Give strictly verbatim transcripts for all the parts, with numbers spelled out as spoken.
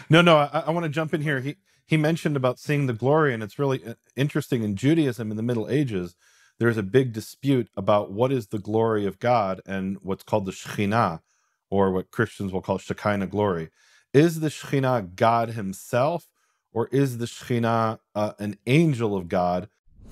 No, no, I, I want to jump in here. He he mentioned about seeing the glory, and it's really uh, interesting. In Judaism in the Middle Ages, there's a big dispute about what is the glory of God and what's called the Shekhinah, or what Christians will call Shekinah glory. Is the Shekhinah God Himself, or is the Shekhinah uh, an angel of God?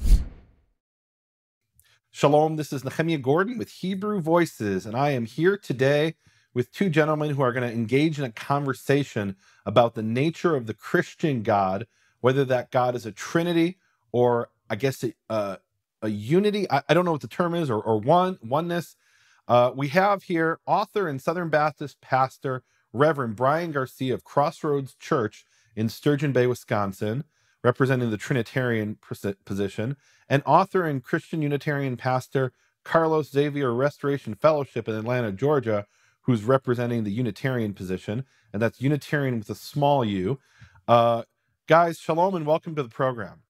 Shalom, this is Nehemia Gordon with Hebrew Voices, and I am here today with two gentlemen who are going to engage in a conversation about the nature of the Christian God, whether that God is a Trinity or, I guess, a, uh, a unity. I, I don't know what the term is, or, or one oneness. Uh, we have here author and Southern Baptist pastor, Reverend Brian Garcia of Crossroads Church in Sturgeon Bay, Wisconsin, representing the Trinitarian position, and author and Christian Unitarian pastor, Carlos Xavier Restoration Fellowship in Atlanta, Georgia, who's representing the Unitarian position, and that's Unitarian with a small u. Uh, guys, shalom and welcome to the program.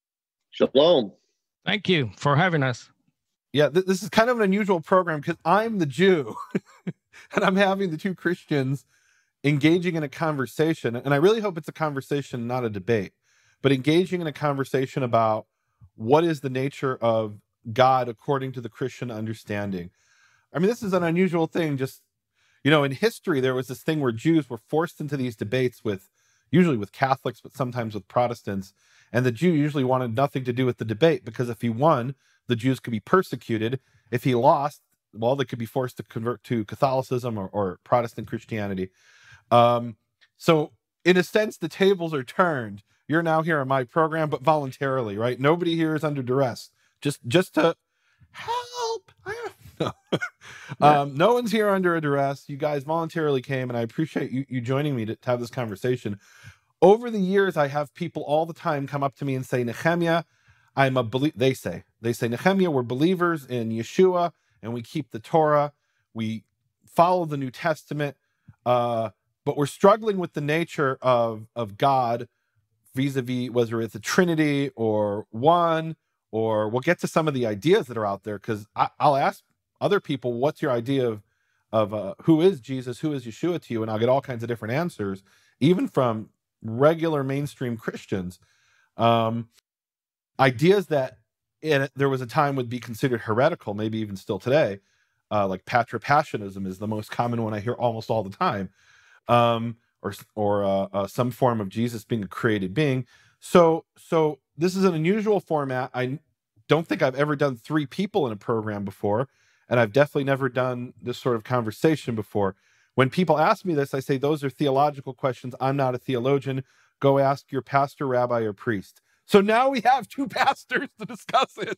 Shalom. Thank you for having us. Yeah, th- this is kind of an unusual program because I'm the Jew, and I'm having the two Christians engaging in a conversation, and I really hope it's a conversation, not a debate, but engaging in a conversation about what is the nature of God according to the Christian understanding. I mean, this is an unusual thing. Just, you know, in history, there was this thing where Jews were forced into these debates with, usually with Catholics, but sometimes with Protestants. And the Jew usually wanted nothing to do with the debate because if he won, the Jews could be persecuted. If he lost, well, they could be forced to convert to Catholicism or, or Protestant Christianity. Um, so in a sense, the tables are turned. You're now here on my program, but voluntarily, right? Nobody here is under duress. Just, just to help. No. um, no one's here under a duress. You guys voluntarily came, and I appreciate you, you joining me to, to have this conversation. Over the years, I have people all the time come up to me and say, Nehemia, I'm a believer. They say, they say, Nehemia, we're believers in Yeshua, and we keep the Torah. We follow the New Testament, uh, but we're struggling with the nature of, of God vis-a-vis whether it's a Trinity or one, or we'll get to some of the ideas that are out there, because I'll ask other people, what's your idea of, of uh, who is Jesus, who is Yeshua to you? And I'll get all kinds of different answers, even from regular mainstream Christians. Um, ideas that in, there was a time would be considered heretical, maybe even still today, uh, like patripassionism is the most common one I hear almost all the time. Um, or or uh, uh, some form of Jesus being a created being. So so this is an unusual format. I don't think I've ever done three people in a program before, and I've definitely never done this sort of conversation before. When people ask me this, I say those are theological questions. I'm not a theologian. Go ask your pastor, rabbi, or priest. So now we have two pastors to discuss it.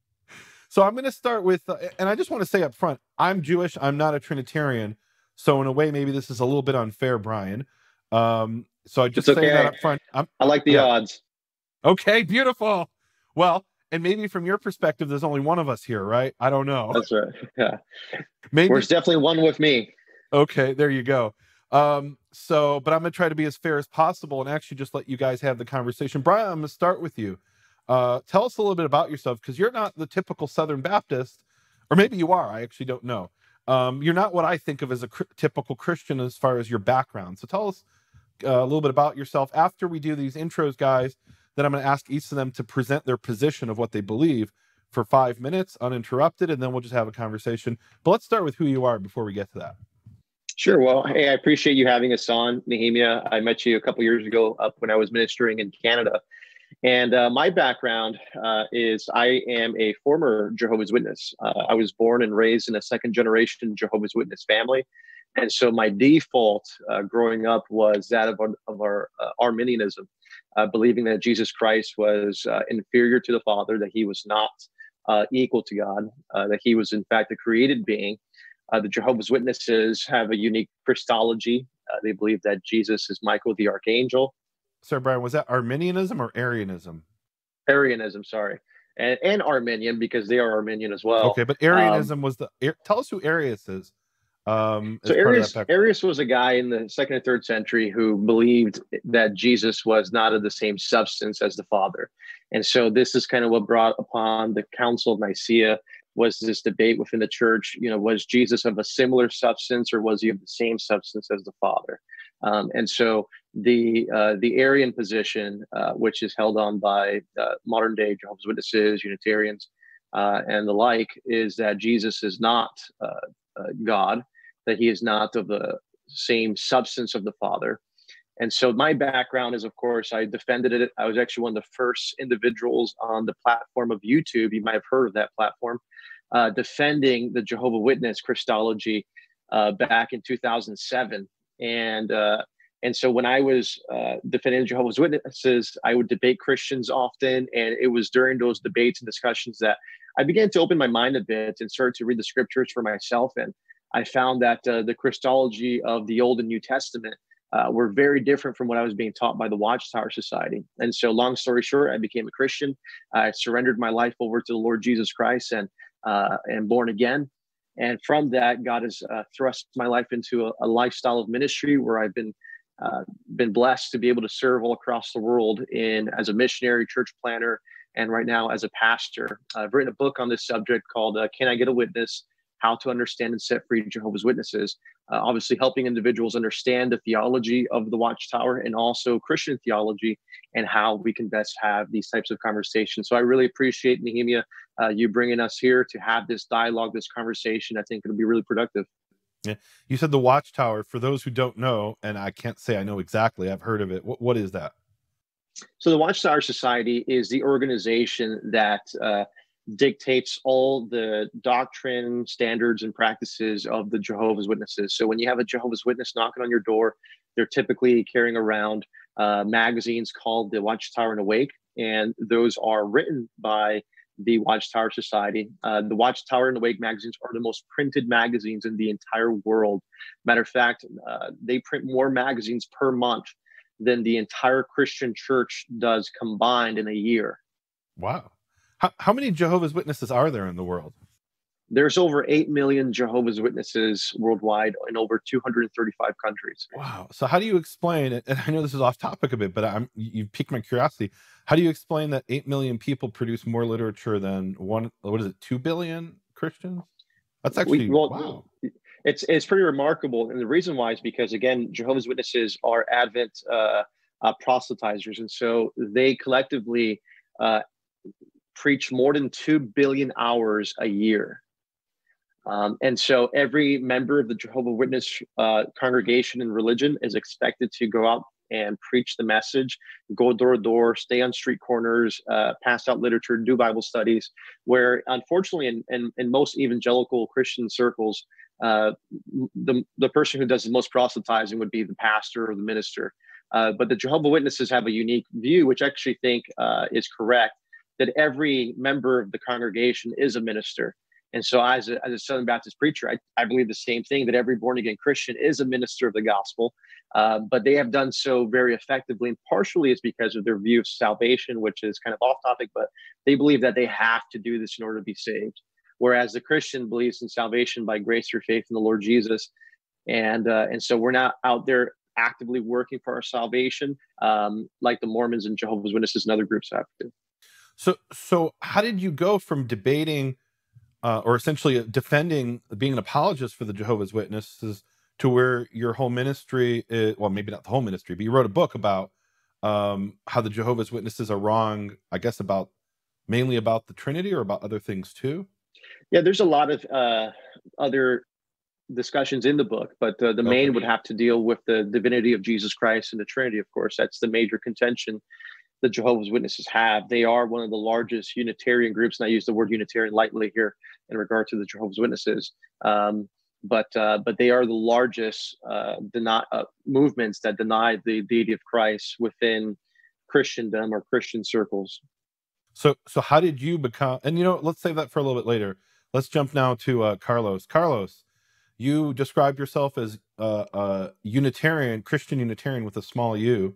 So I'm going to start with, uh, and I just want to say up front, I'm Jewish. I'm not a Trinitarian. So in a way, maybe this is a little bit unfair, Brian. Um, so I just it's okay. say that up front. I'm, I like the yeah. odds. Okay, beautiful. Well, and maybe from your perspective, there's only one of us here, right? I don't know. That's right. Yeah. Maybe there's definitely one with me. Okay, there you go. Um, so, but I'm going to try to be as fair as possible and actually just let you guys have the conversation. Brian, I'm going to start with you. Uh, tell us a little bit about yourself, because you're not the typical Southern Baptist, or maybe you are. I actually don't know. Um, you're not what I think of as a cr- typical Christian as far as your background. So tell us uh, a little bit about yourself. After we do these intros, guys, then I'm going to ask each of them to present their position of what they believe for five minutes, uninterrupted, and then we'll just have a conversation. But let's start with who you are before we get to that. Sure. Well, hey, I appreciate you having us on, Nehemia. I met you a couple years ago up when I was ministering in Canada. And uh, my background uh, is I am a former Jehovah's Witness. Uh, I was born and raised in a second generation Jehovah's Witness family. And so my default uh, growing up was that of, of our uh, Arminianism, uh, believing that Jesus Christ was uh, inferior to the Father, that he was not uh, equal to God, uh, that he was in fact a created being. Uh, the Jehovah's Witnesses have a unique Christology. Uh, they believe that Jesus is Michael the Archangel. Sir Brian, was that Arminianism or Arianism? Arianism, sorry. And, and Arminian, because they are Arminian as well. Okay, but Arianism um, was the... Tell us who Arius is. Um, so Arius, Arius was a guy in the second and third century who believed that Jesus was not of the same substance as the Father. And so this is kind of what brought upon the Council of Nicaea, was this debate within the church. You know, was Jesus of a similar substance, or was he of the same substance as the Father? Um, and so the uh, the Arian position, uh, which is held on by uh, modern day Jehovah's Witnesses, Unitarians, uh, and the like, is that Jesus is not uh, uh, God, that he is not of the same substance of the Father. And so my background is, of course, I defended it. I was actually one of the first individuals on the platform of YouTube. You might have heard of that platform, uh, defending the Jehovah Witness Christology uh, back in two thousand seven. And uh, and so when I was uh, defending Jehovah's Witnesses, I would debate Christians often. And it was during those debates and discussions that I began to open my mind a bit and started to read the scriptures for myself. And I found that uh, the Christology of the Old and New Testament uh, were very different from what I was being taught by the Watchtower Society. And so long story short, I became a Christian. I surrendered my life over to the Lord Jesus Christ and uh, and born again. And from that, God has uh, thrust my life into a, a lifestyle of ministry where I've been uh, been blessed to be able to serve all across the world in as a missionary, church planner, and right now as a pastor. I've written a book on this subject called uh, Can I Get a Witness? How to Understand and Set Free Jehovah's Witnesses, uh, obviously helping individuals understand the theology of the Watchtower and also Christian theology and how we can best have these types of conversations. So I really appreciate, Nehemia, uh, you bringing us here to have this dialogue, this conversation. I think it'll be really productive. Yeah. You said the Watchtower. For those who don't know, and I can't say I know exactly, I've heard of it. What, what is that? So the Watchtower Society is the organization that uh, dictates all the doctrine, standards, and practices of the Jehovah's Witnesses. So when you have a Jehovah's Witness knocking on your door, they're typically carrying around uh, magazines called the Watchtower and Awake, and those are written by the Watchtower Society. Uh, the Watchtower and Awake magazines are the most printed magazines in the entire world. Matter of fact, uh, they print more magazines per month than the entire Christian church does combined in a year. Wow. How, how many Jehovah's Witnesses are there in the world? There's over eight million Jehovah's Witnesses worldwide in over two hundred thirty-five countries. Wow. So how do you explain it? And I know this is off topic a bit, but I'm, you piqued my curiosity. How do you explain that eight million people produce more literature than one, what is it, two billion Christians? That's actually, we, well, wow. It's, it's pretty remarkable. And the reason why is because, again, Jehovah's Witnesses are Advent uh, uh, proselytizers. And so they collectively uh, preach more than two billion hours a year. Um, and so every member of the Jehovah's Witness uh, congregation and religion is expected to go out and preach the message, go door to door, stay on street corners, uh, pass out literature, do Bible studies, where unfortunately in, in, in most evangelical Christian circles, uh, the, the person who does the most proselytizing would be the pastor or the minister. Uh, but the Jehovah's Witnesses have a unique view, which I actually think uh, is correct, that every member of the congregation is a minister. And so as a, as a Southern Baptist preacher, I, I believe the same thing, that every born-again Christian is a minister of the gospel. Uh, but they have done so very effectively. And partially it's because of their view of salvation, which is kind of off topic, but they believe that they have to do this in order to be saved. Whereas the Christian believes in salvation by grace through faith in the Lord Jesus. And, uh, and so we're not out there actively working for our salvation um, like the Mormons and Jehovah's Witnesses and other groups have to. So, so how did you go from debating Uh, or essentially defending, being an apologist for the Jehovah's Witnesses, to where your whole ministry is, well, maybe not the whole ministry, but you wrote a book about um, how the Jehovah's Witnesses are wrong, I guess about, mainly about the Trinity or about other things too? Yeah, there's a lot of uh, other discussions in the book, but uh, the main okay. would have to deal with the divinity of Jesus Christ and the Trinity, of course. That's the major contention the Jehovah's Witnesses have. They are one of the largest Unitarian groups, and I use the word Unitarian lightly here in regard to the Jehovah's Witnesses. Um, but uh, but they are the largest uh, deny, uh, movements that deny the deity of Christ within Christendom or Christian circles. So so how did you become? And you know, let's save that for a little bit later. Let's jump now to uh, Carlos. Carlos, you describe yourself as uh, a Unitarian, Christian Unitarian with a small U.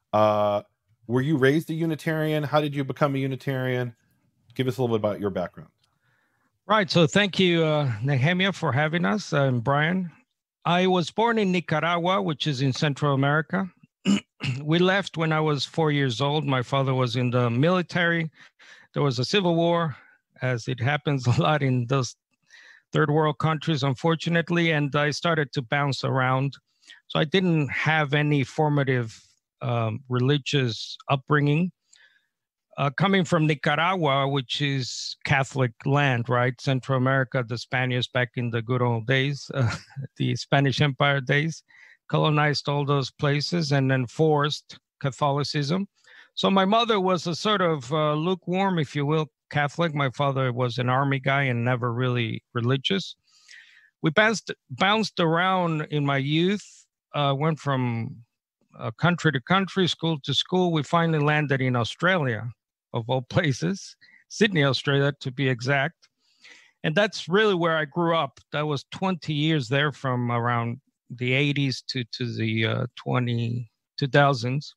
Uh, Were you raised a Unitarian? How did you become a Unitarian? Give us a little bit about your background. Right. So thank you, uh, Nehemia, for having us, uh, and Brian. I was born in Nicaragua, which is in Central America. We left when I was four years old. My father was in the military. There was a civil war, as it happens a lot in those third world countries, unfortunately, and I started to bounce around. So I didn't have any formative um, religious upbringing. Uh, coming from Nicaragua, which is Catholic land, right? Central America, the Spaniards back in the good old days, uh, the Spanish Empire days, colonized all those places and then forced Catholicism. So my mother was a sort of uh, lukewarm, if you will, Catholic. My father was an army guy and never really religious. We bounced, bounced around in my youth, uh, went from uh, country to country, school to school. We finally landed in Australia, of all places, Sydney, Australia, to be exact. And that's really where I grew up. That was twenty years there, from around the eighties to, to the uh, twenty, two thousands.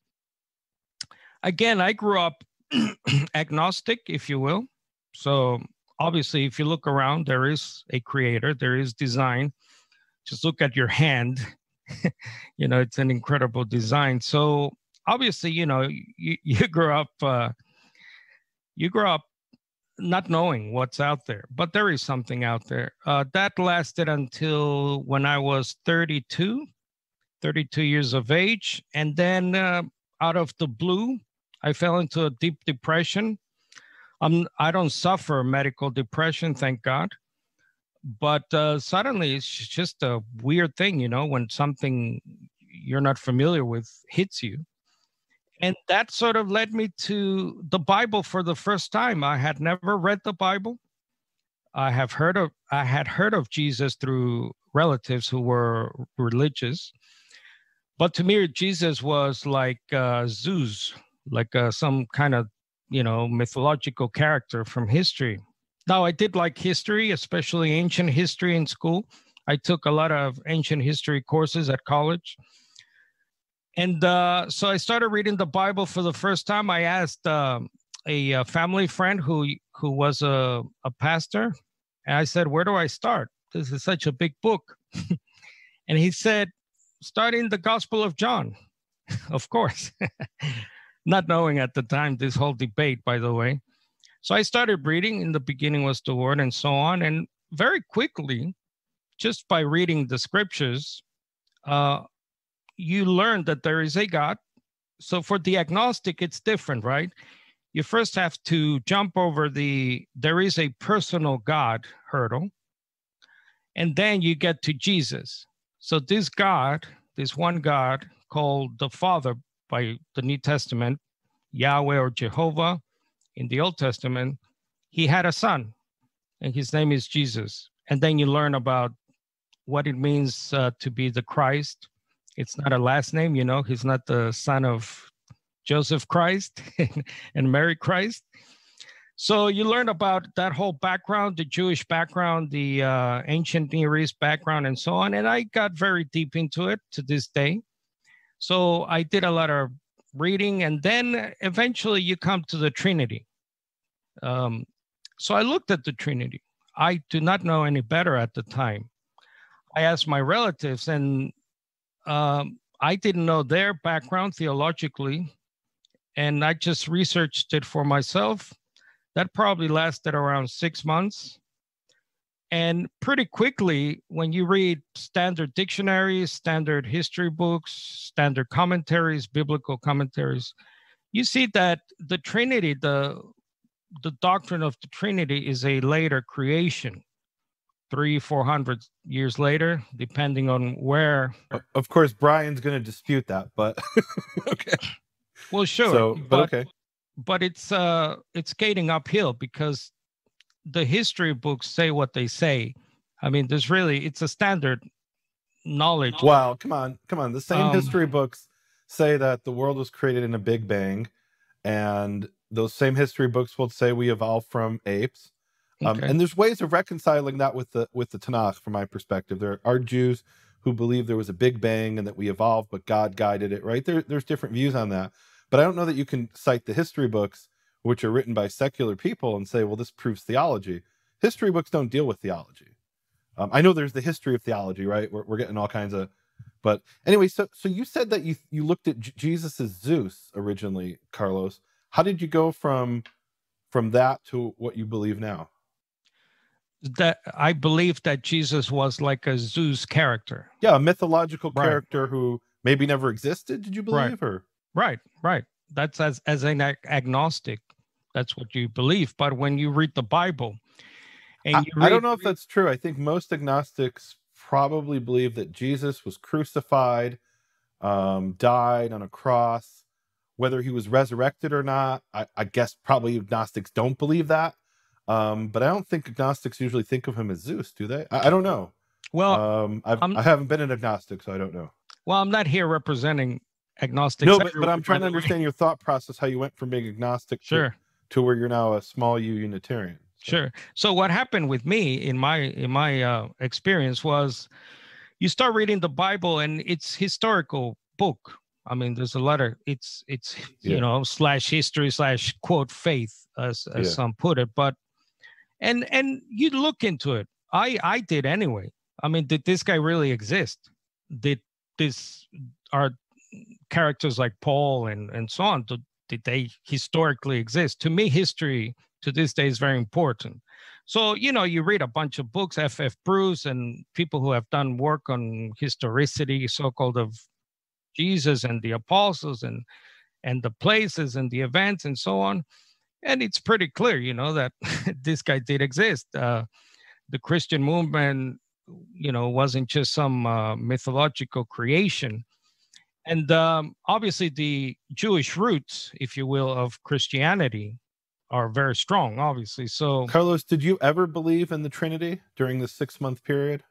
Again, I grew up agnostic, if you will. So obviously, if you look around, there is a creator, there is design. Just look at your hand. You know, it's an incredible design. So obviously, you know, you, you grew up, uh, you grew up not knowing what's out there, but there is something out there. Uh, that lasted until when I was thirty-two, thirty-two years of age. And then uh, out of the blue, I fell into a deep depression. Um, I don't suffer medical depression, thank God. But uh, suddenly it's just a weird thing, you know, when something you're not familiar with hits you. And that sort of led me to the Bible for the first time. I had never read the Bible. I have heard of, I had heard of Jesus through relatives who were religious. But to me, Jesus was like uh, Zeus, like uh, some kind of, you know, mythological character from history. Now, I did like history, especially ancient history in school. I took a lot of ancient history courses at college. And uh, so I started reading the Bible for the first time. I asked uh, a, a family friend who who was a, a pastor, and I said, where do I start? This is such a big book. And he said, start in the Gospel of John, of course, not knowing at the time this whole debate, by the way. So I started reading. In the beginning was the Word, and so on. And very quickly, just by reading the scriptures, uh, you learn that there is a God. So for the agnostic, it's different, right? You first have to jump over the there is a personal God hurdle, and then you get to Jesus. So this God, this one God called the Father by the New Testament, Yahweh or Jehovah in the Old Testament, he had a son, and his name is Jesus. And then you learn about what it means uh, to be the Christ. It's not a last name, you know, he's not the son of Joseph Christ and Mary Christ. So you learn about that whole background, the Jewish background, the uh, ancient Near East background, and so on. And I got very deep into it to this day. So I did a lot of reading, and then eventually you come to the Trinity. Um, so I looked at the Trinity. I do not know any better at the time. I asked my relatives, and Um, I didn't know their background theologically, and I just researched it for myself. That probably lasted around six months. And pretty quickly, when you read standard dictionaries, standard history books, standard commentaries, biblical commentaries, you see that the Trinity, the, the doctrine of the Trinity is a later creation. Three, four hundred years later, depending on where. Of course, Brian's going to dispute that, but okay. Well, sure. So, but, but okay. But it's uh, it's skating uphill because the history books say what they say. I mean, there's really it's a standard knowledge. Wow, come on, come on. The same Um, history books say that the world was created in a Big Bang, and those same history books will say we evolved from apes. Um, okay. And there's ways of reconciling that with the with the Tanakh, from my perspective. There are Jews who believe there was a Big Bang and that we evolved, but God guided it, right? There, there's different views on that. But I don't know that you can cite the history books, which are written by secular people, and say, well, this proves theology. History books don't deal with theology. Um, I know there's the history of theology, right? We're, we're getting all kinds of... But anyway, so so you said that you, you looked at J- Jesus as Zeus originally, Carlos. How did you go from from that to what you believe now? That I believe that Jesus was like a Zeus character. Yeah, a mythological Right. character who maybe never existed. Did you believe, Right. or Right, right. That's as as an ag- agnostic. That's what you believe. But when you read the Bible and I, you I don't read, know if that's true. I think most agnostics probably believe that Jesus was crucified, um, died on a cross. Whether he was resurrected or not, I, I guess probably agnostics don't believe that. Um, but I don't think agnostics usually think of him as Zeus, do they? I, I don't know. well, Um, I've, I'm I haven't been an agnostic, so I don't know. well, I'm not here representing agnostics No, but but everywhere, I'm by trying to the way. understand your thought process, how you went from being agnostic to Sure, to where you're now a small U Unitarian. So, sure. So what happened with me in my in my uh, experience was you start reading the Bible and it's historical book. I mean, there's a lot of it's it's you yeah, know slash history slash quote faith as as yeah, some put it, but and and you look into it. I I did anyway. I mean, did this guy really exist? Did this are characters like Paul and and so on? Did, did they historically exist? To me, history to this day is very important. So you know, you read a bunch of books, F F Bruce and people who have done work on historicity, so-called of Jesus and the apostles and and the places and the events and so on. And it's pretty clear, you know, that this guy did exist. Uh, the Christian movement, you know, wasn't just some uh, mythological creation. And um, obviously, the Jewish roots, if you will, of Christianity are very strong, obviously. So, Carlos, did you ever believe in the Trinity during the six month period?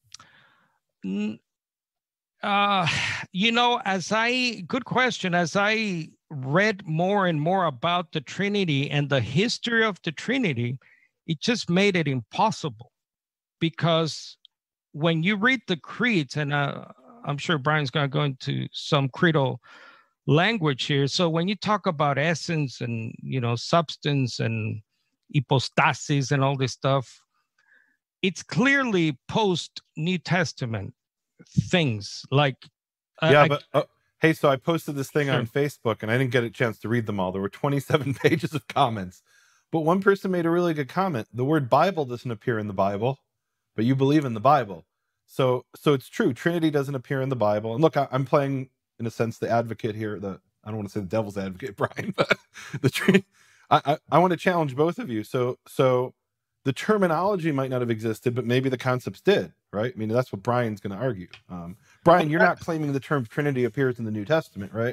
uh, you know, as I, good question, as I read more and more about the Trinity and the history of the Trinity, it just made it impossible because when you read the creeds, and uh, I'm sure Brian's going to go into some creedal language here. So when you talk about essence and, you know, substance and hypostasis and all this stuff, it's clearly post New Testament things like, uh, Yeah, I, but uh, hey, so I posted this thing sure. on Facebook and I didn't get a chance to read them all. There were twenty-seven pages of comments, but one person made a really good comment. The word Bible doesn't appear in the Bible, but you believe in the Bible. So, so it's true. Trinity doesn't appear in the Bible. And look, I, I'm playing, in a sense, the advocate here. The I don't want to say the devil's advocate, Brian, but the Trinity. I, I, I want to challenge both of you. So, so the terminology might not have existed, but maybe the concepts did, right? I mean, that's what Brian's going to argue. Um, Brian, you're not claiming the term Trinity appears in the New Testament, right?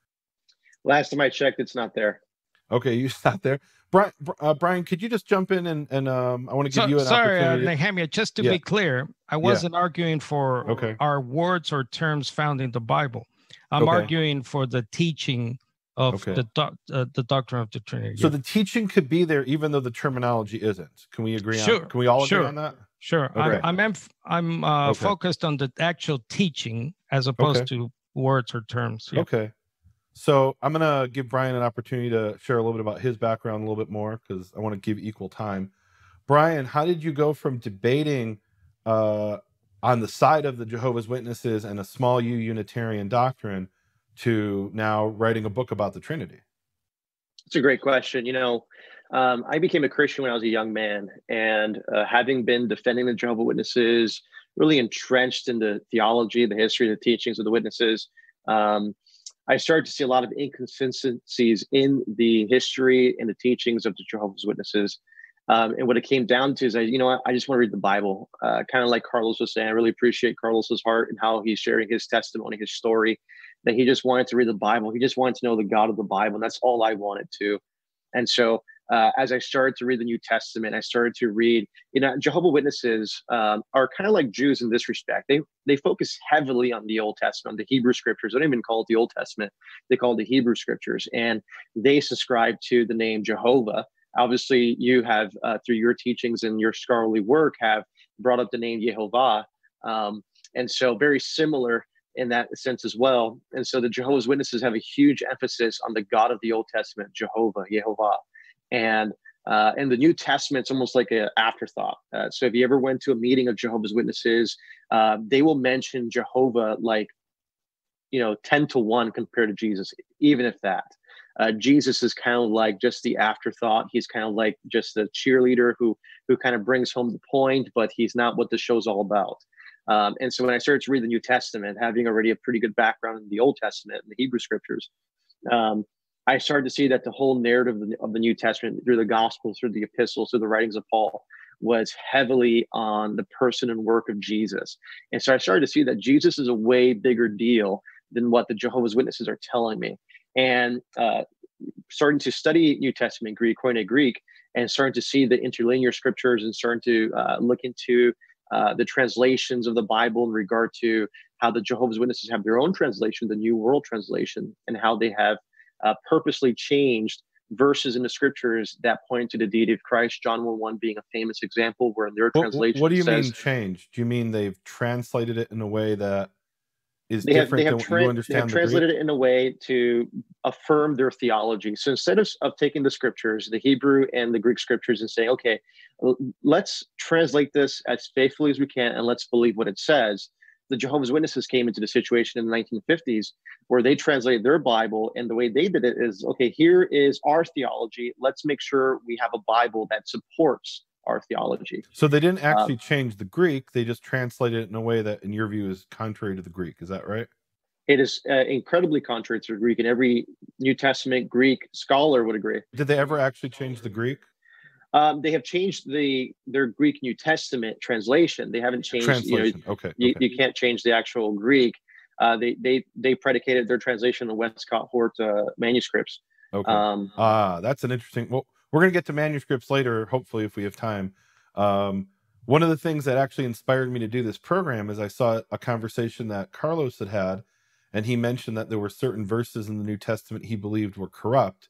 Last time I checked, it's not there. Okay, you stop there. Brian, uh, Brian, could you just jump in and, and um, I want to give So, you an sorry, uh, opportunity. Nehemia, just to Yeah. be clear, I wasn't arguing for Okay. our words or terms found in the Bible. I'm Okay. arguing for the teaching of Okay. the doc, uh, the doctrine of the Trinity. So Yeah. the teaching could be there even though the terminology isn't. Can we agree Sure, on? Can we all agree sure. on that? Sure. Okay. I'm I'm emph- I'm uh, Okay. focused on the actual teaching as opposed Okay. to words or terms. Yeah. Okay. So I'm gonna give Brian an opportunity to share a little bit about his background a little bit more because I want to give equal time. Brian, how did you go from debating uh, on the side of the Jehovah's Witnesses and a small U Unitarian doctrine to now writing a book about the Trinity? It's a great question. You know, um, I became a Christian when I was a young man, and uh, having been defending the Jehovah's Witnesses, really entrenched in the theology, the history, the teachings of the witnesses, um, I started to see a lot of inconsistencies in the history and the teachings of the Jehovah's Witnesses. Um, and what it came down to is, I, you know, I, I just want to read the Bible. Uh, kind of like Carlos was saying, I really appreciate Carlos's heart and how he's sharing his testimony, his story, that he just wanted to read the Bible. He just wanted to know the God of the Bible. And that's all I wanted to. And so uh, as I started to read the New Testament, I started to read, you know, Jehovah's Witnesses um, are kind of like Jews in this respect. They they focus heavily on the Old Testament, the Hebrew scriptures. They don't even call it the Old Testament. They call it the Hebrew scriptures. And they subscribe to the name Jehovah. Obviously, you have, uh, through your teachings and your scholarly work, have brought up the name Yehovah. Um, and so very similar in that sense as well. And so the Jehovah's Witnesses have a huge emphasis on the God of the Old Testament, Jehovah, Yehovah. And uh, in the New Testament, it's almost like an afterthought. Uh, so if you ever went to a meeting of Jehovah's Witnesses, uh, they will mention Jehovah like, you know, ten to one compared to Jesus, even if that. Uh, Jesus is kind of like just the afterthought. He's kind of like just the cheerleader who who kind of brings home the point, but he's not what the show's all about. Um, and so when I started to read the New Testament, having already a pretty good background in the Old Testament and the Hebrew scriptures, um, I started to see that the whole narrative of the, of the New Testament, through the Gospels, through the epistles, through the writings of Paul, was heavily on the person and work of Jesus. And so I started to see that Jesus is a way bigger deal than what the Jehovah's Witnesses are telling me. And uh, starting to study New Testament Greek, Koine Greek, and starting to see the interlinear scriptures, and starting to uh, look into uh, the translations of the Bible in regard to how the Jehovah's Witnesses have their own translation, the New World Translation, and how they have uh, purposely changed verses in the scriptures that point to the deity of Christ. John one one being a famous example, where in their What, translation what do you says, mean changed? Do you mean they've translated it in a way that is they have different they have, than what tra- you they understand have the translated Greek? it in a way to affirm their theology. So instead of, of taking the scriptures, the Hebrew and the Greek scriptures, and saying, okay, let's translate this as faithfully as we can and let's believe what it says, the Jehovah's Witnesses came into the situation in the nineteen fifties where they translated their Bible, and the way they did it is, okay, here is our theology. Let's make sure we have a Bible that supports our theology. So they didn't actually Um, change the Greek. They just translated it in a way that, in your view, is contrary to the Greek. Is that right? it is uh, incredibly contrary to the Greek, and every New Testament Greek scholar would agree. Did they ever actually change the Greek? Um, they have changed the their Greek New Testament translation. They haven't changed. Translation. You know, okay. you, okay. you can't change the actual Greek. Uh, they they they predicated their translation on Westcott Hort uh, manuscripts. Okay. Um, ah, that's an interesting. Well, we're going to get to manuscripts later, hopefully, if we have time. Um, one of the things that actually inspired me to do this program is I saw a conversation that Carlos had had, and he mentioned that there were certain verses in the New Testament he believed were corrupt.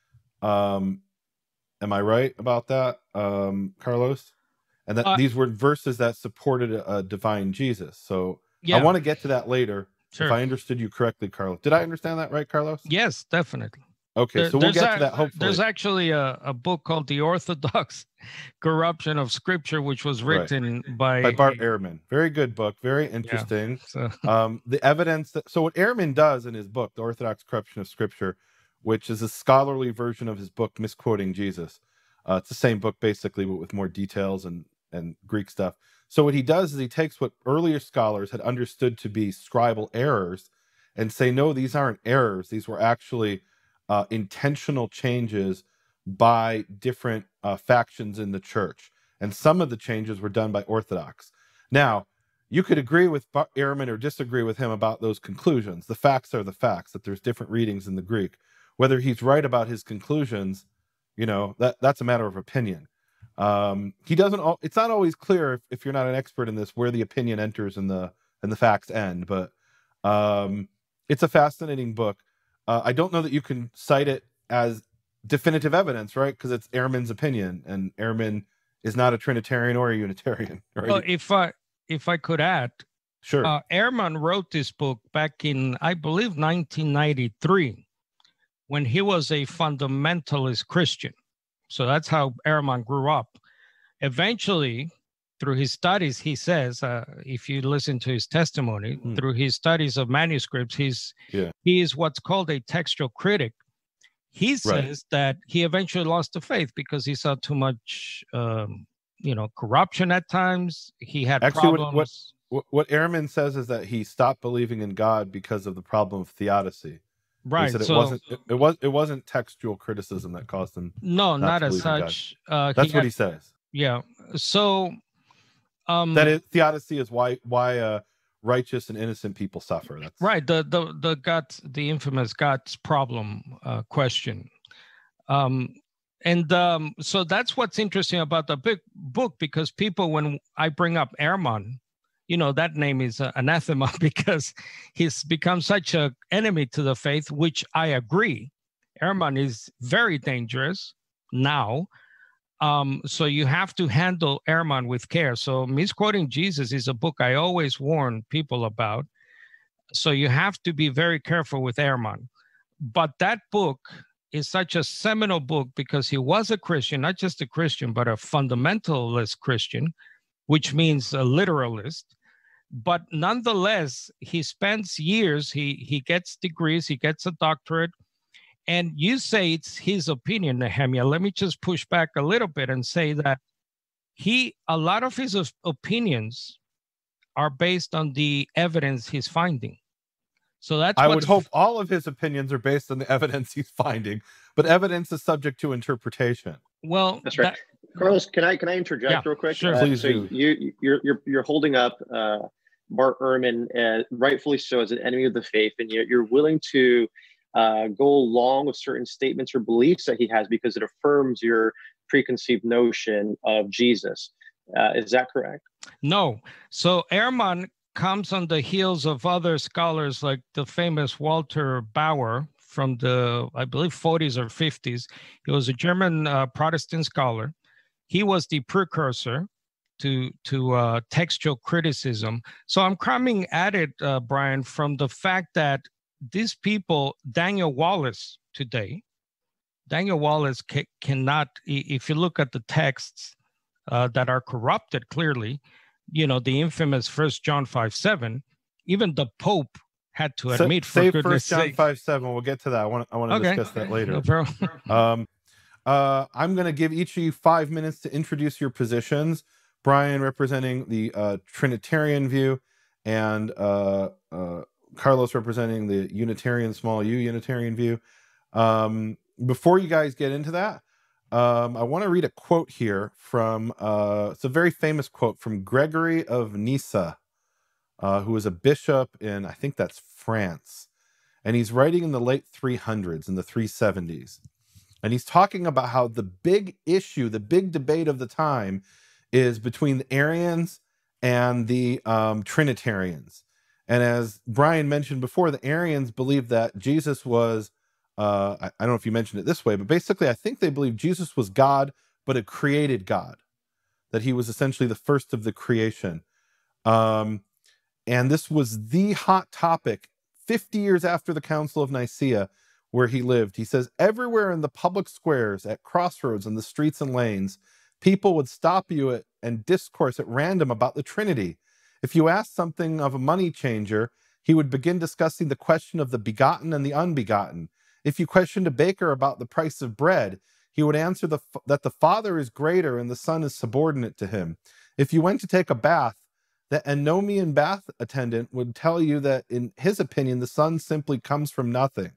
Um, am I right about that, um, Carlos? And that uh, these were verses that supported a, a divine Jesus. So yeah. I want to get to that later. Sure. If I understood you correctly, Carlos. Did I understand that right, Carlos? Yes, definitely. Okay, there, so we'll get a, to that hopefully. There's actually a, a book called The Orthodox Corruption of Scripture, which was written right. by... By Bart Ehrman. Very good book. Very interesting. Yeah, so. um, the evidence... That, so what Ehrman does in his book, The Orthodox Corruption of Scripture, which is a scholarly version of his book, Misquoting Jesus. Uh, it's the same book, basically, but with more details and, and Greek stuff. So what he does is he takes what earlier scholars had understood to be scribal errors and say, no, these aren't errors. These were actually... Uh, intentional changes by different uh, factions in the church. And some of the changes were done by Orthodox. Now, you could agree with Ehrman or disagree with him about those conclusions. The facts are the facts, that there's different readings in the Greek. Whether he's right about his conclusions, you know, that, that's a matter of opinion. Um, he doesn't, it's not always clear if, if you're not an expert in this, where the opinion enters and the, and the facts end, but um, it's a fascinating book. Uh, I don't know that you can cite it as definitive evidence, right? Because it's Ehrman's opinion, and Ehrman is not a Trinitarian or a Unitarian. Right? Well, if I if I could add, sure. Uh, Ehrman wrote this book back in, I believe, nineteen ninety-three, when he was a fundamentalist Christian. So that's how Ehrman grew up. Eventually, through his studies, he says, uh, if you listen to his testimony, hmm. through his studies of manuscripts, he's yeah. he is what's called a textual critic. He says right. that he eventually lost the faith because he saw too much, um, you know, corruption at times. He had Actually, problems. What, what, what Ehrman says is that he stopped believing in God because of the problem of theodicy. Right. He said it so, wasn't it, it was it wasn't textual criticism that caused him. No, not, not as such. Uh, That's what had, he says. Yeah. So. Um, that is, theodicy is why why uh, righteous and innocent people suffer. That's right. The the the God's the infamous God's problem uh, question, um, and um, so that's what's interesting about the big book, because people, when I bring up Ehrman, you know, that name is uh, anathema because he's become such an enemy to the faith, which I agree. Ehrman is very dangerous now. Um, so you have to handle Ehrman with care. So Misquoting Jesus is a book I always warn people about. So you have to be very careful with Ehrman. But that book is such a seminal book because he was a Christian, not just a Christian, but a fundamentalist Christian, which means a literalist. But nonetheless, he spends years, he, he gets degrees, he gets a doctorate. And you say it's his opinion, Nehemia. Let me just push back a little bit and say that he, a lot of his opinions are based on the evidence he's finding. So that's I what's would hope all of his opinions are based on the evidence he's finding, but evidence is subject to interpretation. Well, that's right. That, Carlos, can I can I interject yeah, real quick? Sure. Uh, Please so do. You you're you're you're holding up uh, Bart Ehrman, uh, rightfully so, as an enemy of the faith, and you're you're willing to uh, go along with certain statements or beliefs that he has because it affirms your preconceived notion of Jesus. Uh, is that correct? No. So Ehrman comes on the heels of other scholars like the famous Walter Bauer from the, I believe, forties or fifties. He was a German uh, Protestant scholar. He was the precursor to, to uh, textual criticism. So I'm coming at it, uh, Brian, from the fact that these people, Daniel Wallace today, Daniel Wallace ca cannot, if you look at the texts uh, that are corrupted clearly, you know, the infamous First John five seven, even the Pope had to admit, Sa for save goodness First John sake. five seven. We'll get to that. I want I want to Okay. discuss that later. No um, uh, I'm going to give each of you five minutes to introduce your positions. Brian representing the uh, Trinitarian view, and uh, uh, Carlos representing the Unitarian, small u Unitarian view. Um, before you guys get into that, um, I want to read a quote here from, uh, it's a very famous quote from Gregory of Nyssa, uh, who was a bishop in, I think that's France. And he's writing in the late three hundreds, in the three seventies. And he's talking about how the big issue, the big debate of the time is between the Arians and the um, Trinitarians. And as Brian mentioned before, the Arians believed that Jesus was, uh, I, I don't know if you mentioned it this way, but basically I think they believed Jesus was God, but a created God, that he was essentially the first of the creation. Um, and this was the hot topic fifty years after the Council of Nicaea, where he lived. He says, everywhere in the public squares, at crossroads, in the streets and lanes, people would stop you at, and discourse at random about the Trinity. If you asked something of a money changer, he would begin discussing the question of the begotten and the unbegotten. If you questioned a baker about the price of bread, he would answer the, that the Father is greater and the Son is subordinate to him. If you went to take a bath, the Anomian bath attendant would tell you that, in his opinion, the Son simply comes from nothing.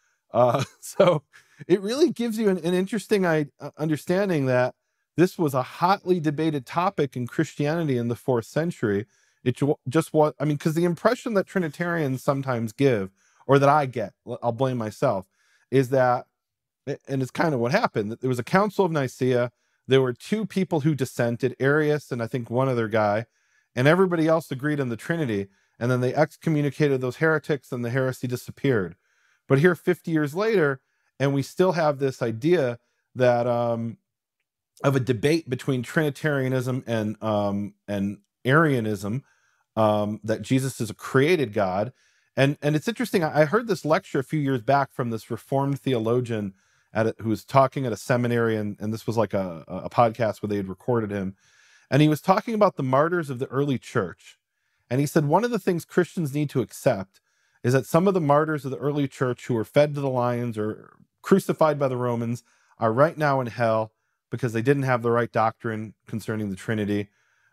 Uh, so it really gives you an, an interesting uh, understanding that this was a hotly debated topic in Christianity in the fourth century. It just was, I mean, because the impression that Trinitarians sometimes give, or that I get, I'll blame myself, is that, and it's kind of what happened, that there was a Council of Nicaea, there were two people who dissented, Arius and I think one other guy, and everybody else agreed on the Trinity, and then they excommunicated those heretics and the heresy disappeared. But here fifty years later, and we still have this idea that um, of a debate between Trinitarianism and um, and Arianism, um, that Jesus is a created God. And, and it's interesting, I heard this lecture a few years back from this Reformed theologian at a, who was talking at a seminary, and, and this was like a, a podcast where they had recorded him. And he was talking about the martyrs of the early church. And he said, one of the things Christians need to accept is that some of the martyrs of the early church who were fed to the lions or crucified by the Romans are right now in hell because they didn't have the right doctrine concerning the Trinity.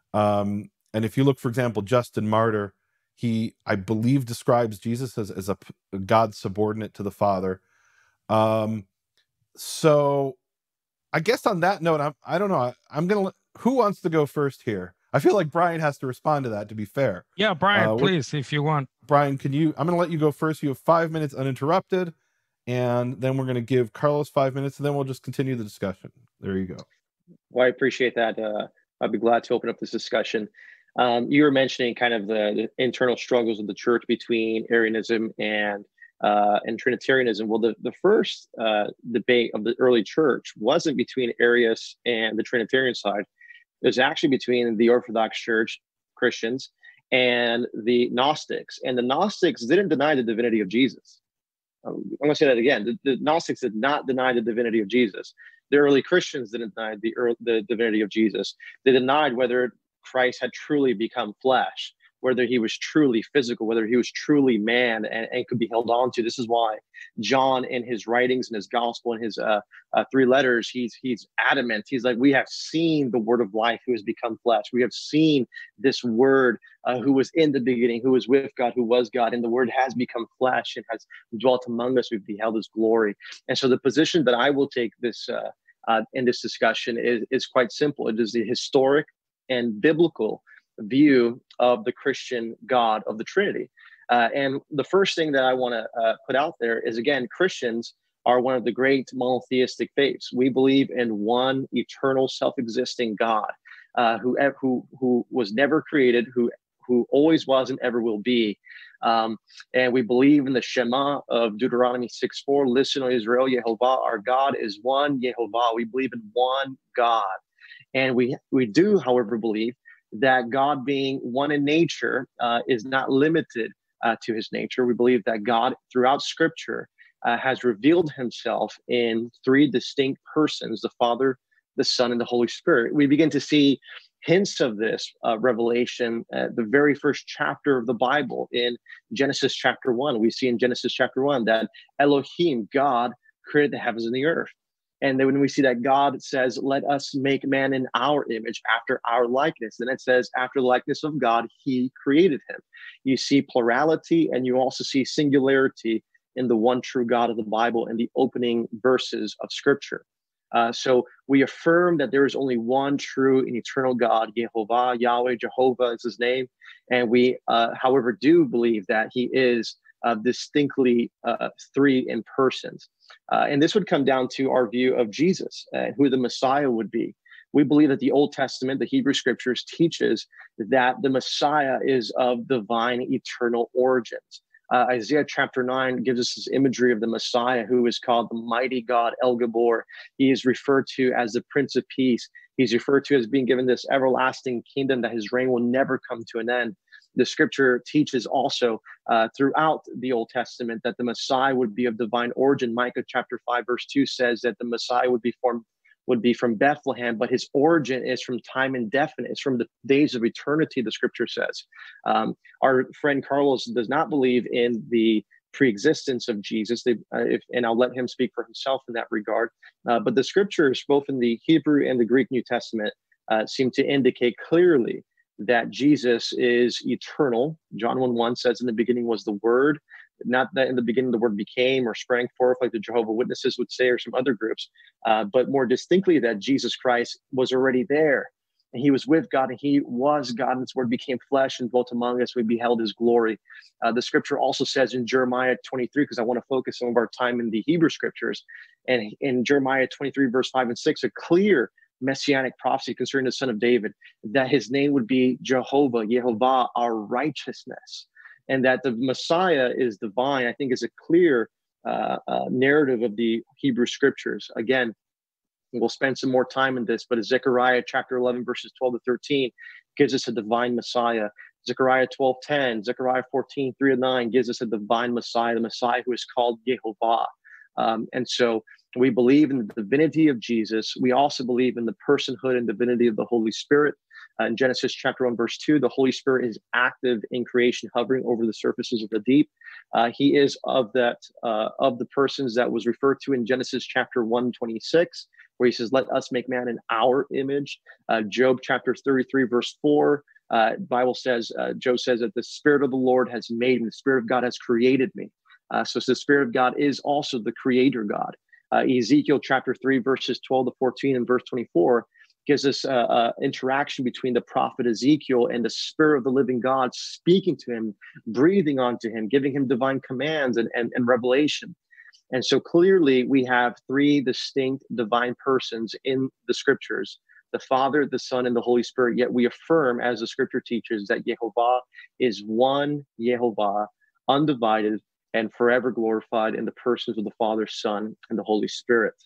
Um, and if you look, for example, Justin Martyr, he, I believe, describes Jesus as, as a, a God subordinate to the Father. Um, so I guess on that note, I'm, I don't know, I, I'm going to, who wants to go first here? I feel like Brian has to respond to that, to be fair. Yeah, Brian, uh, please, if you want. Brian, can you, I'm going to let you go first. You have five minutes uninterrupted, and then we're going to give Carlos five minutes, and then we'll just continue the discussion. There you go. Well, I appreciate that. Uh, I'd be glad to open up this discussion. Um, you were mentioning kind of the, the internal struggles of the church between Arianism and uh, and Trinitarianism. Well, the, the first uh, debate of the early church wasn't between Arius and the Trinitarian side. It was actually between the Orthodox Church, Christians, and the Gnostics. And the Gnostics didn't deny the divinity of Jesus. I'm going to say that again. The, the Gnostics did not deny the divinity of Jesus. The early Christians didn't deny the, early, the divinity of Jesus. They denied whether Christ had truly become flesh, whether he was truly physical, whether he was truly man and, and could be held on to. This is why John, in his writings, in his gospel, in his uh, uh, three letters, he's he's adamant. He's like, we have seen the word of life who has become flesh. We have seen this word uh, who was in the beginning, who was with God, who was God, and the word has become flesh and has dwelt among us. We've beheld his glory. And so the position that I will take this uh, uh, in this discussion is, is quite simple. It is the historic and biblical view of the Christian God of the Trinity. Uh, and the first thing that I want to uh, put out there is, again, Christians are one of the great monotheistic faiths. We believe in one eternal, self-existing God uh, who, who, who was never created, who, who always was and ever will be. Um, and we believe in the Shema of Deuteronomy six four, listen, O Israel, Yehovah, our God is one, Yehovah. We believe in one God. And we, we do, however, believe that God, being one in nature, uh, is not limited uh, to his nature. We believe that God, throughout Scripture, uh, has revealed himself in three distinct persons, the Father, the Son, and the Holy Spirit. We begin to see hints of this uh, revelation at the very first chapter of the Bible in Genesis chapter one. We see in Genesis chapter one that Elohim, God, created the heavens and the earth. And then when we see that God says, let us make man in our image, after our likeness, then it says, after the likeness of God, he created him. You see plurality, and you also see singularity in the one true God of the Bible in the opening verses of Scripture. Uh, so we affirm that there is only one true and eternal God, Yehovah, Yahweh, Jehovah is his name. And we, uh, however, do believe that he is uh, distinctly uh, three in persons. Uh, and this would come down to our view of Jesus, uh, who the Messiah would be. We believe that the Old Testament, the Hebrew Scriptures, teaches that the Messiah is of divine eternal origins. Uh, Isaiah chapter nine gives us this imagery of the Messiah, who is called the mighty God, El Gabor. He is referred to as the Prince of Peace. He's referred to as being given this everlasting kingdom, that his reign will never come to an end. The Scripture teaches also uh, throughout the Old Testament that the Messiah would be of divine origin. Micah chapter five verse two says that the Messiah would be formed would be from Bethlehem, but his origin is from time indefinite. It's from the days of eternity, the Scripture says. Um, our friend Carlos does not believe in the pre-existence of Jesus, they, uh, if, and I'll let him speak for himself in that regard. Uh, but the Scriptures, both in the Hebrew and the Greek New Testament, uh, seem to indicate clearly that Jesus is eternal. John one one says, in the beginning was the Word. Not that in the beginning the Word became or sprang forth like the Jehovah Witnesses would say, or some other groups, uh, but more distinctly that Jesus Christ was already there. And he was with God, and he was God, and his Word became flesh and dwelt among us. We beheld his glory. Uh, the Scripture also says in Jeremiah twenty-three, because I want to focus some of our time in the Hebrew Scriptures, and in Jeremiah twenty-three, verse five and six, a clear messianic prophecy concerning the Son of David, that his name would be Jehovah, Yehovah, our righteousness. And that the Messiah is divine, I think, is a clear uh, uh, narrative of the Hebrew Scriptures. Again, we'll spend some more time in this, but Zechariah chapter eleven, verses twelve to thirteen gives us a divine Messiah. Zechariah twelve ten, Zechariah fourteen, three and nine gives us a divine Messiah, the Messiah who is called Yehovah. Um, and so we believe in the divinity of Jesus. We also believe in the personhood and divinity of the Holy Spirit. Uh, in Genesis chapter one, verse two, the Holy Spirit is active in creation, hovering over the surfaces of the deep. Uh, he is of that uh, of the persons that was referred to in Genesis chapter one twenty-six, where he says, let us make man in our image. Uh, Job chapter thirty-three, verse four, uh, Bible says, uh, Job says that the Spirit of the Lord has made me, the Spirit of God has created me. Uh, so the Spirit of God is also the creator God. Uh, Ezekiel chapter three, verses twelve to fourteen and verse twenty-four gives us an uh, uh, interaction between the prophet Ezekiel and the Spirit of the living God speaking to him, breathing onto him, giving him divine commands and, and, and revelation. And so clearly we have three distinct divine persons in the Scriptures, the Father, the Son, and the Holy Spirit. Yet we affirm, as the Scripture teaches, that Yehovah is one Yehovah, undivided, and forever glorified in the persons of the Father, Son, and the Holy Spirit.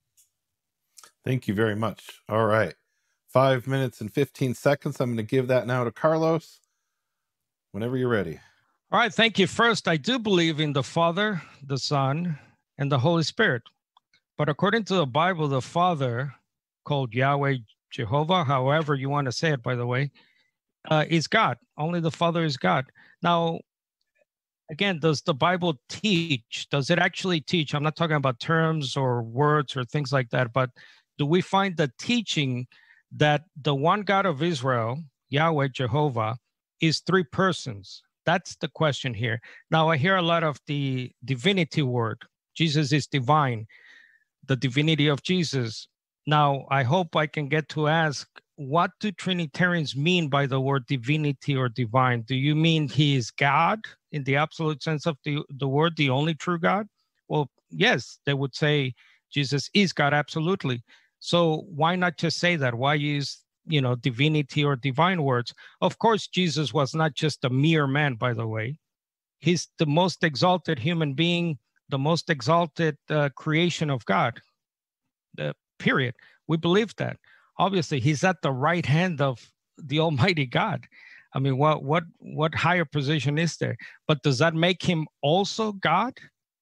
Thank you very much. All right. Five minutes and fifteen seconds. I'm going to give that now to Carlos. Whenever you're ready. All right. Thank you. First, I do believe in the Father, the Son, and the Holy Spirit. But according to the Bible, the Father, called Yahweh, Jehovah, however you want to say it, by the way, uh, is God. Only the Father is God. Now, again, does the Bible teach? Does it actually teach? I'm not talking about terms or words or things like that, but do we find the teaching that the one God of Israel, Yahweh, Jehovah, is three persons? That's the question here. Now, I hear a lot of the divinity word. Jesus is divine, the divinity of Jesus. Now, I hope I can get to ask, what do Trinitarians mean by the word divinity or divine? Do you mean he is God in the absolute sense of the, the word, the only true God? Well, yes, they would say Jesus is God, absolutely. So why not just say that? Why use, you know, divinity or divine words? Of course, Jesus was not just a mere man, by the way. He's the most exalted human being, the most exalted uh, creation of God, uh, period. We believe that. Obviously, he's at the right hand of the Almighty God. I mean, what what what higher position is there? But does that make him also God?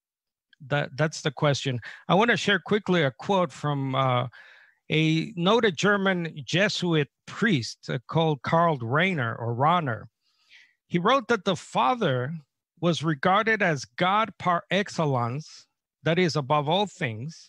That that's the question. I want to share quickly a quote from uh, a noted German Jesuit priest uh, called Karl Rahner or Rahner. He wrote that the Father was regarded as God par excellence, that is above all things,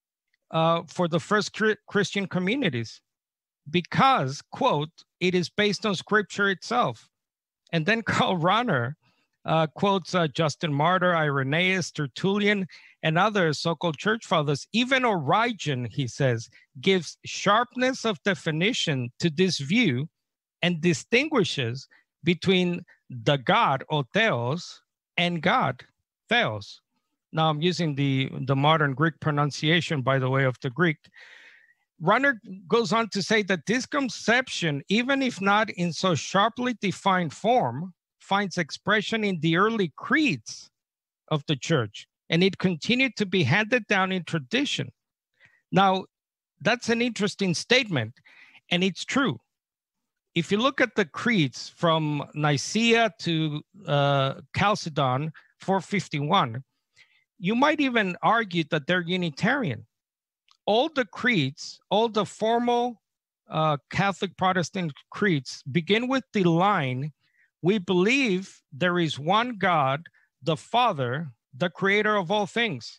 Uh, for the first Christian communities, because, quote, it is based on scripture itself. And then Karl Rahner uh, quotes uh, Justin Martyr, Irenaeus, Tertullian, and other so-called church fathers. Even Origen, he says, gives sharpness of definition to this view and distinguishes between the God, or theos, and God, theos. Now I'm using the, the modern Greek pronunciation, by the way, of the Greek. Rahner goes on to say that this conception, even if not in so sharply defined form, finds expression in the early creeds of the church, and it continued to be handed down in tradition. Now, that's an interesting statement, and it's true. If you look at the creeds from Nicaea to uh, Chalcedon four fifty-one, you might even argue that they're Unitarian. All the creeds, all the formal uh, Catholic Protestant creeds begin with the line, we believe there is one God, the Father, the creator of all things.